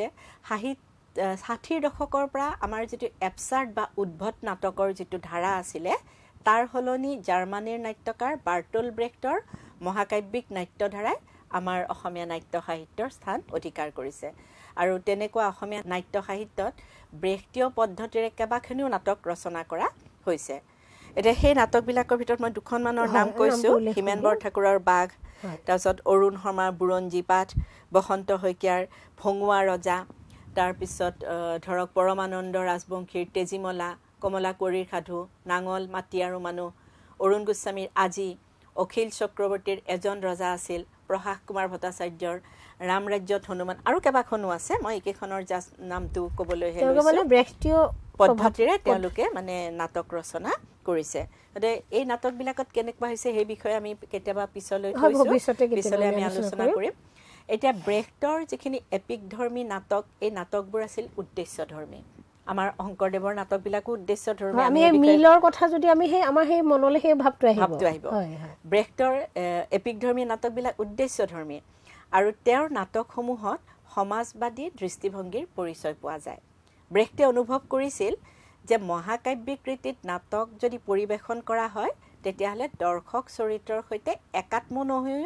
60ৰ দশকৰ পৰা আমাৰ যিটো এবচাৰ্ড বা উদ্ভট নাটকৰ যিটো ধাৰা আছিলে তাৰ সলনি জাৰ্মানীৰ নাট্যকাৰ বাৰ্টল ব্ৰেক্টৰ মহাকাব্যিক নাট্যধাৰাই আমাৰ অসমীয়া নাট্য সাহিত্যৰ স্থান অধিকাৰ কৰিছে আৰু তেনেকুৱা অসমীয়া নাট্য সাহিত্যত ব্ৰেক্টীয় পদ্ধতিৰে কেইবাখনিও নাটক ৰচনা কৰা হৈছে এতিয়া সেই নাটকবিলাকৰ ভিতৰত মই দুখনমানৰ নাম কৈছোঁ হিমেন বৰঠাকুৰৰ বাঘ তাৰপিছত অৰুণ শৰ্মাৰ বুৰঞ্জী পাঠ বসন্ত শইকীয়াৰ ভঙুৱা ৰজা তাৰপিছত ধৰক পৰমানন্দ ৰাজবংশীৰ তেজীমলা কমলা কুঁৱৰীৰ সাধু নাঙল মাটি আৰু মানুহ অৰুণ গোস্বামীৰ আজি অখিল চক্ৰৱৰ্তীৰ এজন ৰজা আছিল প্ৰভাস কুমাৰ ভট্টাচাৰ্যৰ ৰাম ৰাজ্যত হনুমান আৰু কেইবাখনো আছে মই এইকেইখনৰ জাষ্ট নামটো ক'বলৈহে ব্ৰেক্টীয় পদ্ধতিৰে তেওঁলোকে মানে নাটক ৰচনা কৰিছে গতিকে এই নাটকবিলাকত কেনেকুৱা হৈছে সেই বিষয়ে আমি কেতিয়াবা পিছলৈ আমি আলোচনা কৰিম এতিয়া ব্ৰেক্টৰ যিখিনি এপিকধৰ্মী নাটক এই নাটকবোৰ আছিল উদ্দেশ্যধৰ্মী আমাৰ শংকৰদেৱৰ নাটকবিলাকো উদ্দেশ্যধৰ্মী আমি মিলৰ কথা যদি আমি সেই আমাৰ সেই মনলৈ সেই ভাৱটো আহিব ব্ৰেক্টৰ এপিকধৰ্মী নাটকবিলাক উদ্দেশ্যধৰ্মী আৰু তেওঁৰ নাটকসমূহত সমাজবাদী দৃষ্টিভংগীৰ পৰিচয় পোৱা যায় ব্ৰেক্টে অনুভৱ কৰিছিল যে মহাকাব্যিক ৰীতিত নাটক যদি পৰিৱেশন কৰা হয় তেতিয়াহ'লে দৰ্শক চৰিত্ৰৰ সৈতে একাত্ম নহৈও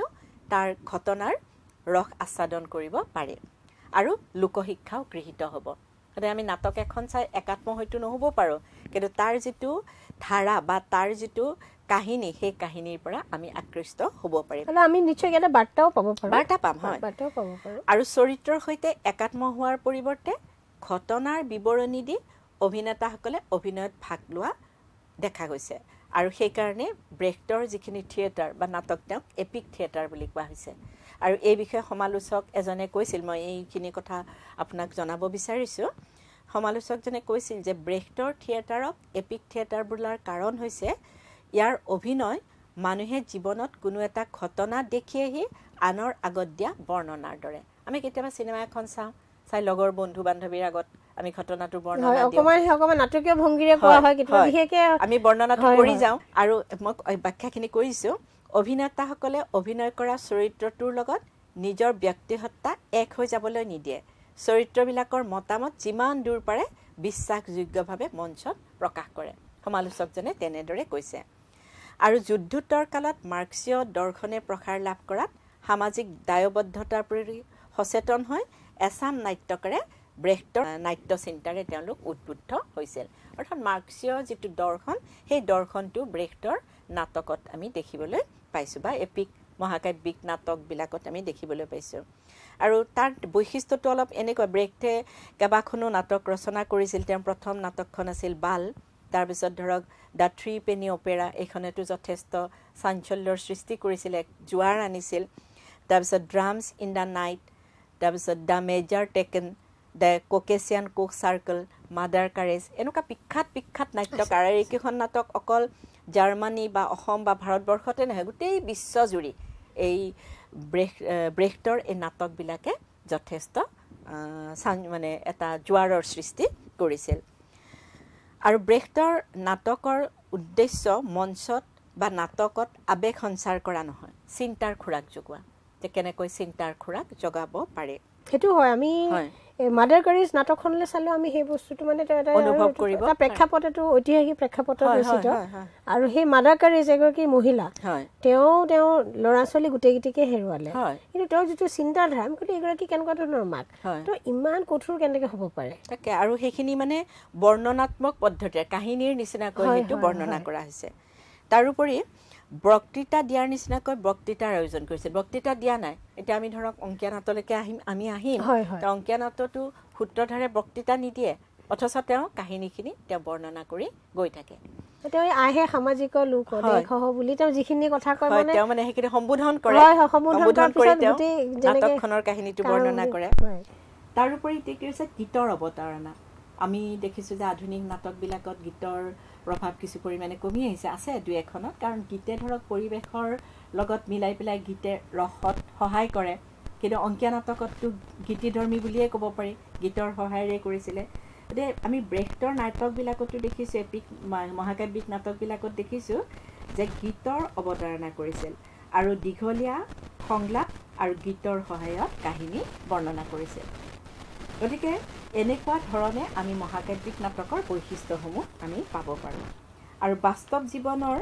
তাৰ ঘটনাৰ ৰস আস্বাদন কৰিব পাৰে আৰু লোকশিক্ষাও গৃহীত হ'ব গতিকে আমি নাটক এখন চাই একাত্ম হয়তো নহ'ব পাৰোঁ কিন্তু তাৰ যিটো ধাৰা বা তাৰ যিটো কাহিনী সেই কাহিনীৰ পৰা আমি আকৃষ্ট হ'ব পাৰিম আমি নিশ্চয় এটা বাৰ্তাও পাব পাৰোঁ বাৰ্তা পাম হয় বাৰ্তাও পাব পাৰোঁ আৰু চৰিত্ৰৰ সৈতে একাত্ম হোৱাৰ পৰিৱৰ্তে ঘটনাৰ বিৱৰণী দি অভিনেতাসকলে অভিনয়ত ভাগ লোৱা দেখা গৈছে আৰু সেইকাৰণে ব্ৰেখটৰ যিখিনি থিয়েটাৰ বা নাটক তেওঁক এপিক থিয়েটাৰ বুলি কোৱা হৈছে আৰু এই বিষয়ে সমালোচক এজনে কৈছিল মই এইখিনি কথা আপোনাক জনাব বিচাৰিছোঁ সমালোচকজনে কৈছিল যে ব্ৰেখটৰ থিয়েটাৰক এপিক থিয়েটাৰ বোলাৰ কাৰণ হৈছে ইয়াৰ অভিনয় মানুহে জীৱনত কোনো এটা ঘটনা দেখি আহি আনৰ আগত দিয়া বৰ্ণনাৰ দৰে আমি কেতিয়াবা চিনেমা এখন চাওঁ চাই লগৰ বন্ধু বান্ধৱীৰ আগত আমি ঘটনাটো বৰ্ণনা দিওঁ অকমান নাটকীয় ভংগীৰে কোৱা হয় কেতিয়াবা বিশেষকৈ আমি বৰ্ণনাটো কৰি যাওঁ আৰু মই ব্যাখ্যাখিনি কৰিছোঁ অভিনেতাসকলে অভিনয় কৰা চৰিত্ৰটোৰ লগত নিজৰ ব্যক্তিসত্তা এক হৈ যাবলৈ নিদিয়ে চৰিত্ৰবিলাকৰ মতামত যিমান দূৰ পাৰে বিশ্বাসযোগ্যভাৱে মঞ্চত প্ৰকাশ কৰে সমালোচকজনে তেনেদৰে কৈছে আৰু যুদ্ধোত্তৰ কালত মাৰ্ক্সীয় দৰ্শনে প্ৰসাৰ লাভ কৰাত সামাজিক দায়বদ্ধতাৰ প্ৰতি সচেতন হৈ এছাম নাট্যকাৰে ব্ৰেখটৰ নাট্য চিন্তাৰে তেওঁলোক উদ্বুদ্ধ হৈছিল অৰ্থাৎ মাৰ্ক্সীয় যিটো দৰ্শন সেই দৰ্শনটো ব্ৰেখটৰ নাটকত আমি দেখিবলৈ পাইছোঁ বা এপিক মহাকাব্যিক নাটকবিলাকত আমি দেখিবলৈ পাইছোঁ আৰু তাৰ বৈশিষ্ট্যটো অলপ এনেকুৱা ব্ৰেখটে কেইবাখনো নাটক ৰচনা কৰিছিল তেওঁৰ প্ৰথম নাটকখন আছিল বাল তাৰপিছত ধৰক দ্য থ্ৰী পেনি অপেৰা এইখনেতো যথেষ্ট চাঞ্চল্যৰ সৃষ্টি কৰিছিল এক জোৱাৰ আনিছিল তাৰপিছত ড্ৰামছ ইন দ্য নাইট তাৰপিছত the measure taken the Caucasian chalk circle mother courage এনেকুৱা বিখ্যাত নাট্যক আৰু এইকেইখন নাটক অকল জাৰ্মানী বা অসম বা ভাৰতবৰ্ষতে নহয় গোটেই বিশ্বজুৰি এই ব্ৰেখটৰ এই নাটকবিলাকে যথেষ্ট মানে এটা জোৱাৰৰ সৃষ্টি কৰিছিল আৰু ব্ৰেখটৰ নাটকৰ উদ্দেশ্য মঞ্চত বা নাটকত আৱেগ সঞ্চাৰ কৰা নহয় চিন্তাৰ খোৰাক যোগোৱা যে কেনেকৈ চিন্তাৰ খোৰাক জগাব পাৰে সেইটো হয় আমি মাদাৰ কাৰেজ নাটকখনলৈ চালেও আমি সেই বস্তুটো মানে অনুভৱ কৰিব এটা প্ৰেক্ষাপট এইটো ঐতিহাসিক প্ৰেক্ষাপটত ৰচিত আৰু সেই মাদাৰ কাৰেজ এগৰাকী মহিলা তেওঁ ল'ৰা ছোৱালী গোটেইকেইটিকে হেৰুৱালে কিন্তু তেওঁৰ যিটো চিন্তাধাৰা আমি কৈছোঁ এগৰাকী কেনেকুৱা ধৰণৰ মাক তো ইমান কঠোৰ কেনেকৈ হ'ব পাৰে তাকে আৰু সেইখিনি মানে বৰ্ণনাত্মক পদ্ধতিৰে কাহিনীৰ নিচিনাকৈ সেইটো বৰ্ণনা কৰা হৈছে তাৰোপৰি বক্তৃতা দিয়াৰ নিচিনাকৈ বক্তৃতাৰ আয়োজন কৰিছিল বক্তৃতা দিয়া নাই এতিয়া আমি ধৰক অংকীয়া নাটলৈকে আমি আহিম অংকীয়া নাটতো সূত্ৰধাৰে বক্তৃতা নিদিয়ে অথচ তেওঁ কাহিনীখিনি তেওঁ বৰ্ণনা কৰি গৈ থাকে তেওঁ আহে সামাজিক লোক দেশহ বুলি তেওঁ যিখিনি কথা কয় মানে তেওঁ মানে সেইখিনি সম্বোধন কৰে সম্বোধন কৰি তেওঁ নাটকখনৰ কাহিনীটো বৰ্ণনা কৰে তাৰোপৰি কি হৈছে গীতৰ অৱতাৰণা আমি দেখিছোঁ যে আধুনিক নাটকবিলাকত গীতৰ প্ৰভাৱ কিছু পৰিমাণে কমি আহিছে আছে দুই এখনত কাৰণ গীতে ধৰক পৰিৱেশৰ লগত মিলাই পেলাই গীতে ৰসত সহায় কৰে কিন্তু অংকীয়া নাটকততো গীতিধৰ্মী বুলিয়ে ক'ব পাৰি গীতৰ সহায়েৰে কৰিছিলে গতিকে আমি ব্ৰেখটৰ নাটকবিলাকতো দেখিছোঁ এপিক মহাকাব্যিক নাটকবিলাকত দেখিছোঁ যে গীতৰ অৱতাৰণা কৰিছিল আৰু দীঘলীয়া সংলাপ আৰু গীতৰ সহায়ত কাহিনী বৰ্ণনা কৰিছিল গতিকে এনেকুৱা ধৰণে আমি মহাকাব্যিক নাটকৰ বৈশিষ্ট্যসমূহ আমি পাব পাৰোঁ আৰু বাস্তৱ জীৱনৰ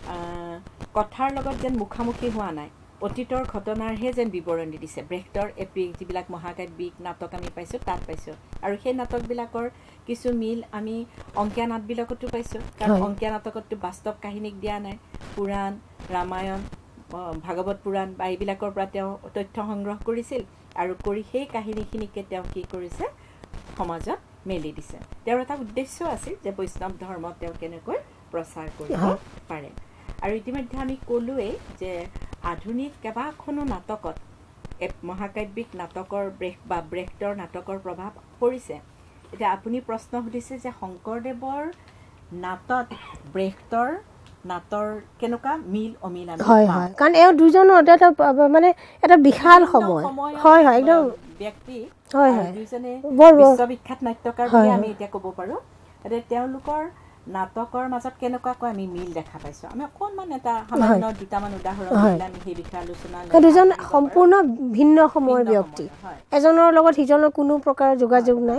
কথাৰ লগত যেন মুখামুখি হোৱা নাই অতীতৰ ঘটনাৰহে যেন বিৱৰণী দিছে ব্ৰেখটৰ এপিক যিবিলাক মহাকাব্যিক নাটক আমি পাইছোঁ তাত পাইছোঁ আৰু সেই নাটকবিলাকৰ কিছু মিল আমি অংকীয়া নাটবিলাকতো পাইছোঁ কাৰণ অংকীয়া নাটকততো বাস্তৱ কাহিনীক দিয়া নাই পুৰাণ ৰামায়ণ ভাগৱত পুৰাণ বা এইবিলাকৰ পৰা তেওঁ তথ্য সংগ্ৰহ কৰিছিল আৰু কৰি সেই কাহিনীখিনিকে তেওঁ কি কৰিছে সমাজত মেলি দিছে তেওঁৰ এটা উদ্দেশ্য আছিল যে বৈষ্ণৱ ধৰ্ম তেওঁ কেনেকৈ প্ৰচাৰ কৰিব পাৰে আৰু ইতিমধ্যে আমি ক'লোৱেই যে আধুনিক কেইবাখনো নাটকত মহাকাব্যিক নাটকৰ ব্ৰেখটৰ নাটকৰ প্ৰভাৱ পৰিছে এতিয়া আপুনি প্ৰশ্ন সুধিছে যে শংকৰদেৱৰ নাটত ব্ৰেখটৰ নাটৰ কেনেকুৱা মিল অমিল হয় হয় কাৰণ এওঁ দুজনৰ এটা মানে এটা বিশাল সময় হয় হয় একদম ব্যক্তি হয় হয় দুজনে বিশ্ববিখ্যাত নাট্যকাৰ বুলি আমি এতিয়া ক'ব পাৰোঁ এতিয়া তেওঁলোকৰ নাটকৰ মাজত কেনেকুৱাকৈ আমি মিল দেখা পাইছোঁ আমি অকণমান এটা সামান্য দুটামান উদাহৰণ দিলে আমি সেই বিষয়ে আলোচনা দুজন সম্পূৰ্ণ ভিন্ন সময়ৰ ব্যক্তি এজনৰ লগত সিজনৰ কোনো প্ৰকাৰৰ যোগাযোগ নাই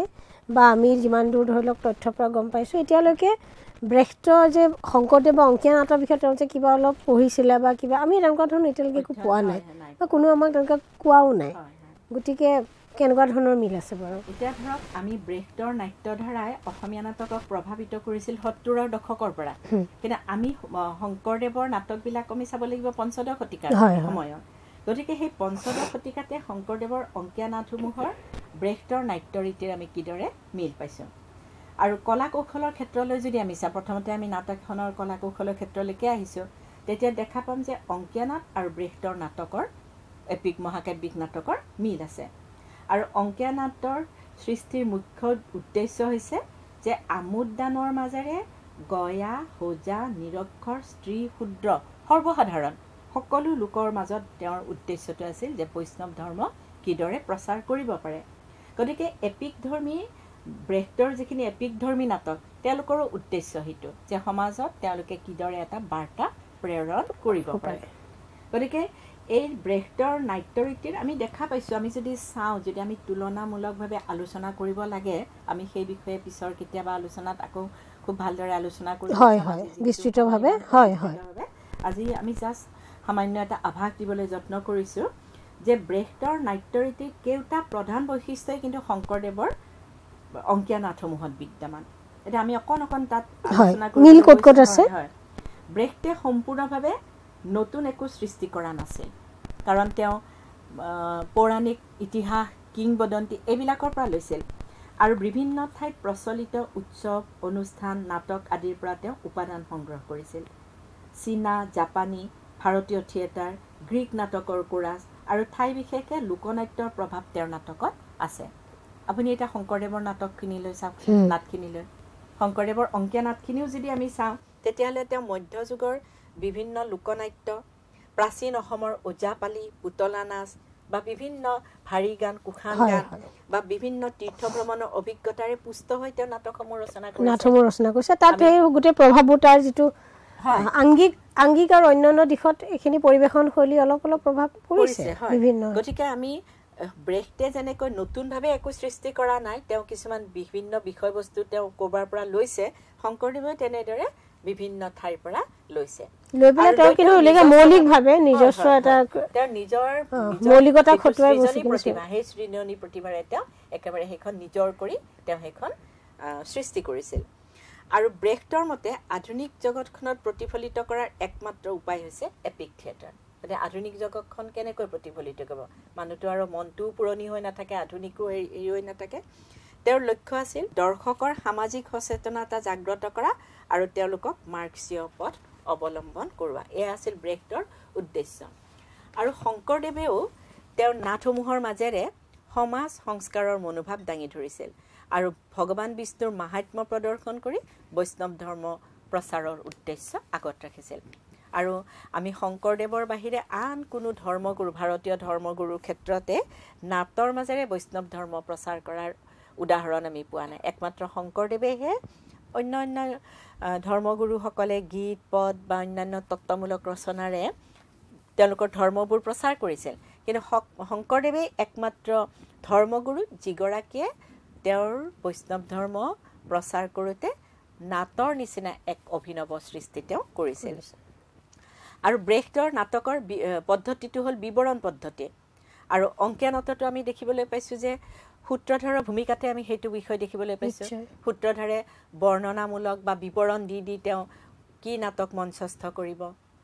বা আমি যিমান দূৰ ধৰি লওক তথ্যৰ পৰা গম পাইছোঁ এতিয়ালৈকে ব্ৰেখটৰ যে শংকৰদেৱ বা অংকীয়া নাটৰ বিষয়ে তেওঁ যে কিবা অলপ পঢ়িছিলে বা কিবা আমি তেনেকুৱা ধৰণৰ এতিয়ালৈকে একো পোৱা নাই বা কোনো আমাক তেনেকুৱা কোৱাও নাই গতিকে কেনেকুৱা ধৰণৰ মিল আছে বাৰু এতিয়া ধৰক আমি ব্ৰেখটৰ নাট্যধাৰাই অসমীয়া নাটকক প্ৰভাৱিত কৰিছিল ৭০ৰ দশকৰ পৰা কিন্তু আমি শংকৰদেৱৰ নাটকবিলাক আমি চাব লাগিব পঞ্চদশ শতিকাৰ সময়ত গতিকে সেই পঞ্চদশ শতিকাতে শংকৰদেৱৰ অংকীয়া নাটসমূহৰ ব্ৰেখটৰ নাট্য ৰীতিৰ আমি কিদৰে মিল পাইছোঁ আৰু কলা কৌশলৰ ক্ষেত্ৰলৈ যদি আমি চাওঁ প্ৰথমতে আমি নাটকখনৰ কলা কৌশলৰ ক্ষেত্ৰলৈকে আহিছোঁ তেতিয়া দেখা পাম যে অংকীয়া নাট আৰু ব্ৰেখটৰ নাটকৰ এপিক মহাকাব্যিক নাটকৰ মিল আছে আৰু অংকীয়া নাটৰ সৃষ্টিৰ মুখ্য উদ্দেশ্য হৈছে যে আমোদদানৰ মাজেৰে গয়া হোজা নিৰক্ষৰ স্ত্ৰী শূদ্ৰ সৰ্বসাধাৰণ সকলো লোকৰ মাজত তেওঁৰ উদ্দেশ্যটো আছিল যে বৈষ্ণৱ ধৰ্ম কিদৰে প্ৰচাৰ কৰিব পাৰে গতিকে এপিক ধৰ্মী ব্ৰেখটৰ যিখিনি এপিক ধৰ্মী নাটক তেওঁলোকৰো উদ্দেশ্য সেইটো যে সমাজত তেওঁলোকে কিদৰে এটা বাৰ্তা প্ৰেৰণ কৰিব পাৰে গতিকে এই ব্ৰেখটৰ নাট্য ৰীতিৰ আমি দেখা পাইছোঁ আমি যদি চাওঁ যদি আমি তুলনামূলকভাৱে আলোচনা কৰিব লাগে আমি সেই বিষয়ে পিছৰ কেতিয়াবা আলোচনাত আকৌ খুব ভালদৰে আলোচনা কৰিম বিস্তৃতভাৱে আজি আমি জাষ্ট সামান্য এটা আভাস দিবলৈ যত্ন কৰিছোঁ যে ব্ৰেখটৰ নাট্য ৰীতিৰ কেইটা প্ৰধান বৈশিষ্ট্যই কিন্তু শংকৰদেৱৰ অংকীয়া নাটসমূহত বিদ্যমান এতিয়া আমি অকণ তাত আলোচনা কৰিম ব্ৰেখটে সম্পূৰ্ণভাৱে নতুন একো সৃষ্টি কৰা নাছিল কাৰণ তেওঁ পৌৰাণিক ইতিহাস কিংবদন্তি এইবিলাকৰ পৰা লৈছিল আৰু বিভিন্ন ঠাইত প্ৰচলিত উৎসৱ অনুষ্ঠান নাটক আদিৰ পৰা তেওঁ উপাদান সংগ্ৰহ কৰিছিল চীনা জাপানী ভাৰতীয় থিয়েটাৰ গ্ৰীক নাটকৰ কোৰাছ আৰু ঠাই বিশেষে লোকনাট্যৰ প্ৰভাৱ তেওঁৰ নাটকত আছে আপুনি এটা শংকৰদেৱৰ নাটকখিনিলৈ চাওক নাটখিনিলৈ শংকৰদেৱৰ অংকীয়া নাটখিনিও যদি আমি চাওঁ তেতিয়াহ'লে তেওঁ মধ্যযুগৰ বিভিন্ন লোকনাট্য প্ৰাচীন অসমৰ ওজাপালি পুতলা নাচ বা বিভিন্ন ভাৰী গান কুশান গান বা বিভিন্ন তীৰ্থ ভ্ৰমণৰ অভিজ্ঞতাৰে পুষ্ট হৈ তেওঁ নাটকসমূহ ৰচনা কৰিছে তাত এই গোটেই প্ৰভাৱবোৰ তাৰ যিটো আংগিক আৰু অন্যান্য দিশত এইখিনি পৰিৱেশন শৈলী অলপ প্ৰভাৱ পৰিছে বিভিন্ন গতিকে আমি ব্ৰেখটে যেনেকৈ নতুনভাৱে একো সৃষ্টি কৰা নাই তেওঁ কিছুমান বিভিন্ন বিষয়বস্তু তেওঁ ক'ৰবাৰ পৰা লৈছে শংকৰদেৱে তেনেদৰে বিভিন্ন ঠাইৰ পৰা লৈছে লৈ পেলাই তেওঁ কিন্তু মৌলিকভাৱে নিজস্ব এটা তেওঁৰ নিজৰ মৌলিকতা খটুৱাই প্ৰতিভা সেই সৃজনী প্ৰতিভাৰে তেওঁ একেবাৰে সেইখন নিজৰ কৰি তেওঁ সেইখন সৃষ্টি কৰিছিল আৰু ব্ৰেখটৰ মতে আধুনিক জগতখনত প্ৰতিফলিত কৰাৰ একমাত্ৰ উপায় হৈছে এপিক থিয়েটাৰ এতিয়া আধুনিক জগতখন কেনেকৈ প্ৰতিফলিত কৰিব মানুহটো আৰু মনটোও পুৰণি হৈ নাথাকে আধুনিকো হেৰি হৈ নাথাকে তেওঁৰ লক্ষ্য আছিল দৰ্শকৰ সামাজিক সচেতনতা জাগ্ৰত কৰা আৰু তেওঁলোকক মাৰ্ক্সীয় পথ অৱলম্বন কৰোৱা এয়া আছিল ব্ৰেখটৰ উদ্দেশ্য আৰু শংকৰদেৱেও তেওঁৰ নাটসমূহৰ মাজেৰে সমাজ সংস্কাৰৰ মনোভাৱ দাঙি ধৰিছিল আৰু ভগৱান বিষ্ণুৰ মাহাত্ম্য প্ৰদৰ্শন কৰি বৈষ্ণৱ ধৰ্ম প্ৰচাৰৰ উদ্দেশ্য আগত ৰাখিছিল আৰু আমি শংকৰদেৱৰ বাহিৰে আন কোনো ধৰ্মগুৰু ভাৰতীয় ধৰ্মগুৰুৰ ক্ষেত্ৰতে নাটৰ মাজেৰে বৈষ্ণৱ ধৰ্ম প্ৰচাৰ কৰাৰ উদাহৰণ আমি পোৱা নাই একমাত্ৰ শংকৰদেৱেহে অন্য ধৰ্মগুৰুসকলে গীত পদ বা অন্যান্য তত্ত্বমূলক ৰচনাৰে তেওঁলোকৰ ধৰ্মবোৰ প্ৰচাৰ কৰিছিল কিন্তু শংকৰদেৱেই একমাত্ৰ ধৰ্মগুৰু যিগৰাকীয়ে তেওঁৰ বৈষ্ণৱ ধৰ্ম প্ৰচাৰ কৰোঁতে নাটৰ নিচিনা এক অভিনৱ সৃষ্টি তেওঁ কৰিছিল আৰু ব্ৰেখটৰ নাটকৰ পদ্ধতিটো হ'ল বিৱৰণ পদ্ধতি আৰু অংকীয়া নাটতো আমি দেখিবলৈ পাইছোঁ যে সূত্ৰধাৰৰ ভূমিকাতে আমি সেইটো বিষয় দেখিবলৈ পাইছোঁ সূত্ৰধাৰে বৰ্ণনামূলক বা বিৱৰণ দি তেওঁ কি নাটক মঞ্চস্থ কৰিব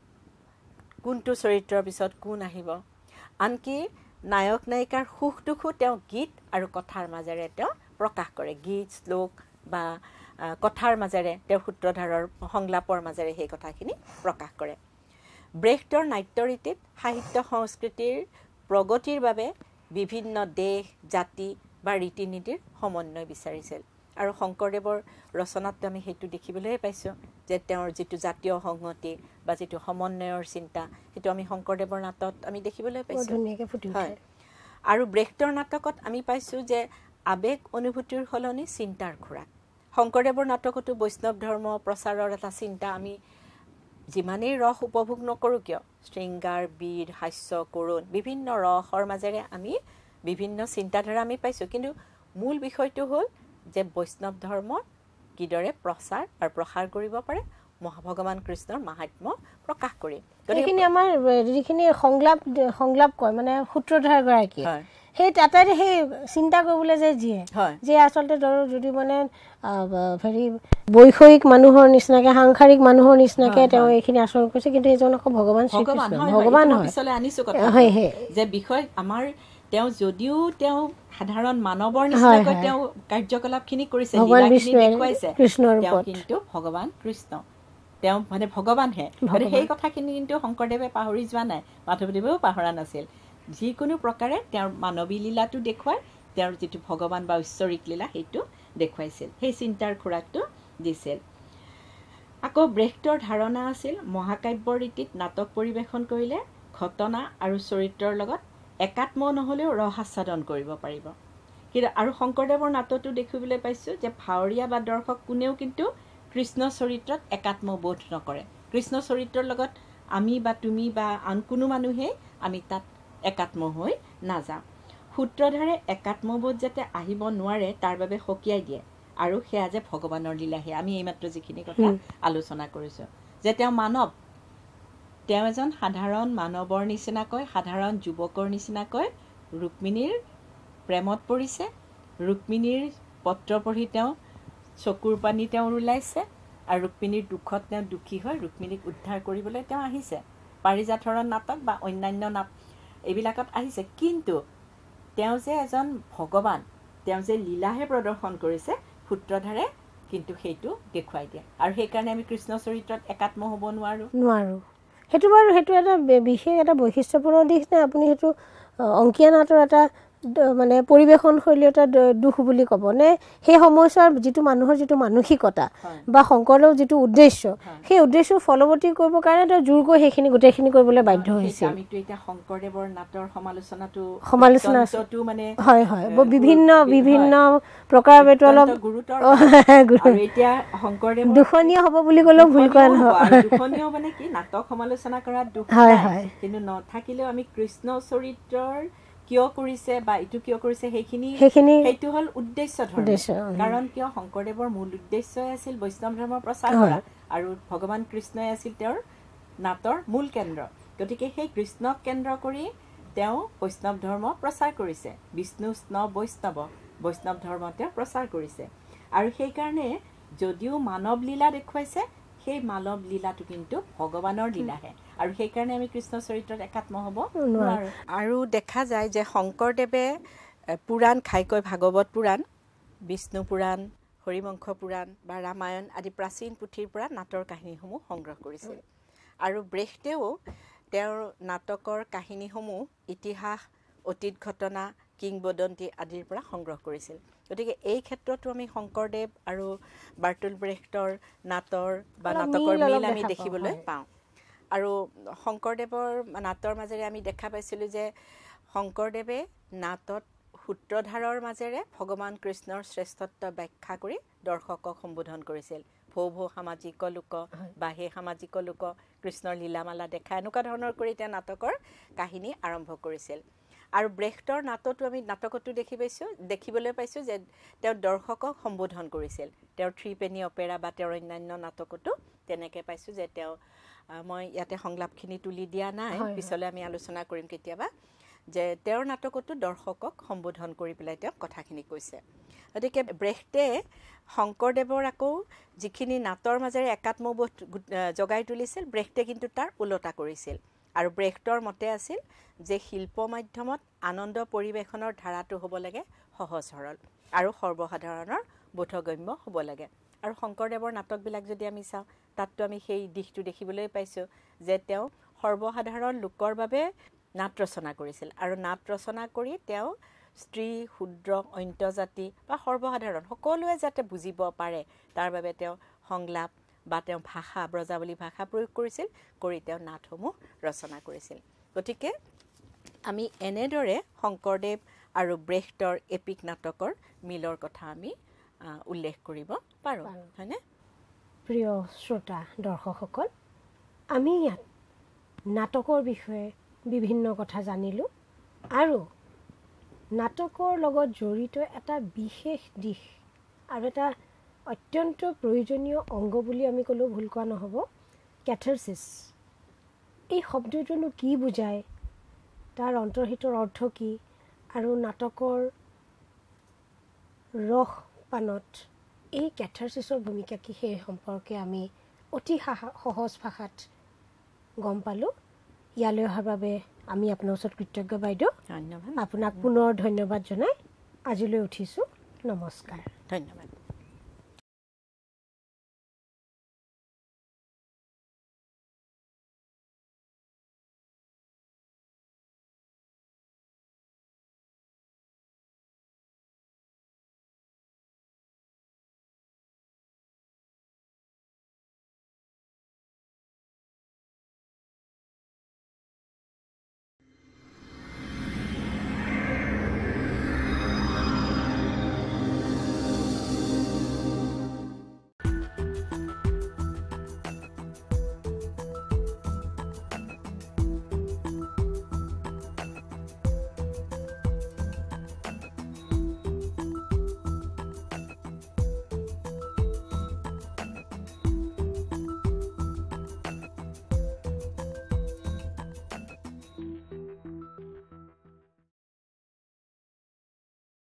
কোনটো চৰিত্ৰৰ পিছত কোন আহিব আনকি নায়ক নায়িকাৰ সুখ দুখো তেওঁ গীত আৰু কথাৰ মাজেৰে তেওঁ প্ৰকাশ কৰে গীত শ্লোক বা কথাৰ মাজেৰে তেওঁ সূত্ৰধাৰৰ সংলাপৰ মাজেৰে সেই কথাখিনি প্ৰকাশ কৰে ব্ৰেখটৰ নাট্য ৰীতিত সাহিত্য সংস্কৃতিৰ প্ৰগতিৰ বাবে বিভিন্ন দেশ জাতি বা ৰীতি নীতিৰ সমন্বয় বিচাৰিছিল আৰু শংকৰদেৱৰ ৰচনাত আমি সেইটো দেখিবলৈ পাইছোঁ যে তেওঁৰ যিটো জাতীয় সংহতি বা যিটো সমন্বয়ৰ চিন্তা সেইটো আমি শংকৰদেৱৰ নাটত আমি দেখিবলৈ পাইছোঁ হয় আৰু ব্ৰেখটৰ নাটকত আমি পাইছোঁ যে আবেগ অনুভূতিৰ সলনি চিন্তাৰ খোৰাক শংকৰদেৱৰ নাটকতো বৈষ্ণৱ ধৰ্ম প্ৰচাৰৰ এটা চিন্তা আমি যিমানেই ৰস উপভোগ নকৰোঁ কিয় শৃংগাৰ বীৰ হাস্য কৰুণ বিভিন্ন ৰসৰ মাজেৰে আমি বিভিন্ন চিন্তাধাৰা আমি পাইছোঁ কিন্তু মূল বিষয়টো হ'ল যে বৈষ্ণৱ ধৰ্ম কিদৰে প্ৰচাৰ আৰু প্ৰসাৰ কৰিব পাৰে ভগৱান কৃষ্ণৰ মাহাত্ম্য প্ৰকাশ কৰি। এইখিনি আমাৰ যিখিনি সংলাপ কয় মানে সূত্ৰধাৰগৰাকী সেই তাতে সেই চিন্তা কৰিবলৈ যে আচলতে যদি মানে হেৰি বৈষয়িক মানুহৰ নিচিনাকে সাংসাৰিক মানুহৰ নিচিনাকে তেওঁ এইখিনি আচৰণ কৰিছে, কিন্তু এইজন আকৌ ভগৱান ভগৱান হয় যে বিষয় আমাৰ তেওঁ যদিও তেওঁ সাধাৰণ মানৱৰ নিচিনাকৈ তেওঁ কাৰ্যকলাপখিনি কৰিছে, কিন্তু ভগৱান কৃষ্ণ তেওঁ মানে ভগৱানহে। সেই কথাখিনি কিন্তু শংকৰদেৱে পাহৰি যোৱা নাই, মাধৱদেৱেও পাহৰা নাছিল। যিকোনো প্ৰকাৰে তেওঁৰ মানৱী লীলাটো দেখুৱাই তেওঁৰ যিটো ভগৱান বা ঐশ্বৰিক লীলা সেইটো দেখুৱাইছিল, সেই চিন্তাৰ খোৰাকটো দিছিল। আকৌ ব্ৰেখটৰ ধাৰণা আছিল মহাকাব্যৰ ৰীতিত নাটক পৰিৱেশন কৰিলে ঘটনা আৰু চৰিত্ৰৰ লগত একাত্ম নহ'লেও ৰসাস্বাদন কৰিব পাৰিব। কিন্তু আৰু শংকৰদেৱৰ নাটকটো দেখিবলৈ পাইছোঁ যে ভাৱৰীয়া বা দৰ্শক কোনেও কিন্তু কৃষ্ণ চৰিত্ৰত একাত্ম বোধ নকৰে। কৃষ্ণ চৰিত্ৰৰ লগত আমি বা তুমি বা আন কোনো মানুহেই আমি তাত একাত্ম হৈ নাযাওঁ। সূত্ৰধাৰে একাত্মবোধ যাতে আহিব নোৱাৰে তাৰ বাবে সকীয়াই দিয়ে, আৰু সেয়া যে ভগৱানৰ লীলাহে। আমি এইমাত্ৰ যিখিনি কথা আলোচনা কৰিছোঁ যে তেওঁ মানৱ, তেওঁ এজন সাধাৰণ মানৱৰ নিচিনাকৈ সাধাৰণ যুৱকৰ নিচিনাকৈ ৰুক্মিণীৰ প্ৰেমত পৰিছে, ৰুক্মিণীৰ পত্ৰ পঢ়ি তেওঁ চকুৰ পানী তেওঁ ওলাইছে, আৰু ৰুক্মিণীৰ দুখত তেওঁ দুখী হৈ ৰুক্মিণীক উদ্ধাৰ কৰিবলৈ তেওঁ আহিছে। পাৰিজাতৰ নাটক বা অন্যান্য এইবিলাকত আহিছে, কিন্তু তেওঁ যে এজন ভগৱান, তেওঁ যে লীলাহে প্ৰদৰ্শন কৰিছে সূত্ৰধাৰে কিন্তু সেইটো দেখুৱাই দিয়ে। আৰু সেইকাৰণে আমি কৃষ্ণ চৰিত্ৰত একাত্ম হ'ব নোৱাৰোঁ। সেইটো বাৰু সেইটো এটা বিশেষ এটা বৈশিষ্ট্যপূৰ্ণ দিশ নে? আপুনি সেইটো অংকীয়া নাটৰ এটা মানে পৰিৱেশন শৈলী এটা দুখ বুলি ক'ব নে? সেই সময়ছোৱাৰ যিটো মানুহৰ যিটো মানসিকতা বা শংকৰদেৱৰ যিটো উদ্দেশ্য, সেই উদ্দেশ্য ফলৱতী কৰিবৰ কাৰণে তেওঁ জোৰ কৰি সেইখিনি গোটেইখিনি কৰিবলৈ বাধ্য হৈছিল। আমিতো এতিয়া শংকৰদেৱৰ নাটৰ সমালোচনা মানে হয় বিভিন্ন প্ৰকাৰ অলপ গুৰুতৰ। এতিয়া শংকৰদেৱ দুখনীয় হ'ব বুলি ক'লেও ভুল কৰা নহয়। দুখনীয় মানে কি, নাটক সমালোচনা কৰাত দুখ নাই, কিন্তু নাথাকিলেও আমি কৃষ্ণ চৰিত্ৰৰ কিয় কৰিছে বা এইটো কিয় কৰিছে সেইটো হ'ল উদ্দেশ্য ধৰ্ম। কাৰণ কিয় শংকৰদেৱৰ মূল উদ্দেশ্যই আছিল বৈষ্ণৱ ধৰ্ম প্ৰচাৰ কৰা, আৰু ভগৱান কৃষ্ণই আছিল তেওঁৰ নাটৰ মূল কেন্দ্ৰ। গতিকে সেই কৃষ্ণক কেন্দ্ৰ কৰি তেওঁ বৈষ্ণৱ ধৰ্ম প্ৰচাৰ কৰিছে। বিষ্ণু স্ন বৈষ্ণৱ ধৰ্ম তেওঁ প্ৰচাৰ কৰিছে। আৰু সেইকাৰণে যদিও মানৱ লীলা দেখুৱাইছে, সেই মানৱ লীলাটো কিন্তু ভগৱানৰ লীলাহে, আৰু সেইকাৰণে আমি কৃষ্ণ চৰিত্ৰত একাত্ম হ'ব নোৱাৰোঁ। আৰু দেখা যায় যে শংকৰদেৱে পুৰাণ ঘাইকৈ ভাগৱত পুৰাণ, বিষ্ণু পুৰাণ, হৰিবংশ পুৰাণ বা ৰামায়ণ আদি প্ৰাচীন পুথিৰ পৰা নাটৰ কাহিনীসমূহ সংগ্ৰহ কৰিছিল। আৰু ব্ৰেখটেও তেওঁৰ নাটকৰ কাহিনীসমূহ ইতিহাস, অতীত ঘটনা, কিংবদন্তি আদিৰ পৰা সংগ্ৰহ কৰিছিল। গতিকে এই ক্ষেত্ৰতো আমি শংকৰদেৱ আৰু বাৰ্টুল ব্ৰেখটৰ নাটৰ বা নাটকৰ মিল আমি দেখিবলৈ পাওঁ। আৰু শংকৰদেৱৰ নাটৰ মাজেৰে আমি দেখা পাইছিলোঁ যে শংকৰদেৱে নাটত সূত্ৰধাৰৰ মাজেৰে ভগৱান কৃষ্ণৰ শ্ৰেষ্ঠত্ব ব্যাখ্যা কৰি দৰ্শকক সম্বোধন কৰিছিল। ভৌ সামাজিক লোক বা হে সামাজিক লোক, কৃষ্ণৰ লীলামালা দেখা, এনেকুৱা ধৰণৰ কৰি তেওঁ নাটকৰ কাহিনী আৰম্ভ কৰিছিল। আৰু ব্ৰেখটৰ নাটকতো দেখিবলৈ পাইছোঁ যে তেওঁ দৰ্শকক সম্বোধন কৰিছিল। তেওঁৰ থ্ৰী পেনী অপেৰা বা তেওঁৰ অন্যান্য নাটকতো তেনেকৈ পাইছোঁ যে তেওঁ, মই ইয়াতে সংলাপখিনি তুলি দিয়া নাই, পিছলৈ আমি আলোচনা কৰিম কেতিয়াবা, যে তেওঁৰ নাটকতো দৰ্শকক সম্বোধন কৰি পেলাই তেওঁ কথাখিনি কৈছে। গতিকে ব্ৰেখটে শংকৰদেৱৰ আকৌ যিখিনি নাটৰ মাজেৰে একাত্মবোধ জগাই তুলিছিল, ব্ৰেখটে কিন্তু তাৰ ওলোটা কৰিছিল। আৰু ব্ৰেখটৰ মতে আছিল যে শিল্প মাধ্যমত আনন্দ পৰিৱেশনৰ ধাৰাটো হ'ব লাগে সহজ সৰল আৰু সৰ্বসাধাৰণৰ বোধগম্য হ'ব লাগে। আৰু শংকৰদেৱৰ নাটকবিলাক যদি আমি চাওঁ, তাততো আমি সেই দিশটো দেখিবলৈ পাইছোঁ যে তেওঁ সৰ্বসাধাৰণ লোকৰ বাবে নাট ৰচনা কৰিছিল। আৰু নাট ৰচনা কৰি তেওঁ স্ত্ৰী, শূদ্ৰ, অন্ত্যজাতি বা সৰ্বসাধাৰণ সকলোৱে যাতে বুজিব পাৰে তাৰ বাবে তেওঁ সংলাপ বা তেওঁ ভাষা, ব্ৰজাৱলী ভাষা প্ৰয়োগ কৰিছিল, কৰি তেওঁ নাটসমূহ ৰচনা কৰিছিল। গতিকে আমি এনেদৰে শংকৰদেৱ আৰু ব্ৰেখটৰ এপিক নাটকৰ মিলৰ কথা আমি উল্লেখ কৰিব পাৰোঁ, হয়নে? প্ৰিয় শ্ৰোতা দৰ্শকসকল, আমি ইয়াত নাটকৰ বিষয়ে বিভিন্ন কথা জানিলোঁ, আৰু নাটকৰ লগত জড়িত এটা বিশেষ দিশ আৰু এটা অত্যন্ত প্ৰয়োজনীয় অংগ বুলি আমি ক'লেও ভুল কোৱা নহ'ব, কেথাৰচিছ। এই শব্দটোনো কি বুজায়, তাৰ অন্তৰ্হিতৰ অৰ্থ কি, আৰু নাটকৰ ৰস পানত এই কেথাৰচিছৰ ভূমিকা কি, সেই সম্পৰ্কে আমি অতি সহজ ভাষাত গম পালোঁ। ইয়ালৈ অহাৰ বাবে আমি আপোনাৰ ওচৰত কৃতজ্ঞ বাইদেউ। ধন্যবাদ। আপোনাক পুনৰ ধন্যবাদ জনাই আজিলৈ উঠিছোঁ। নমস্কাৰ। ধন্যবাদ।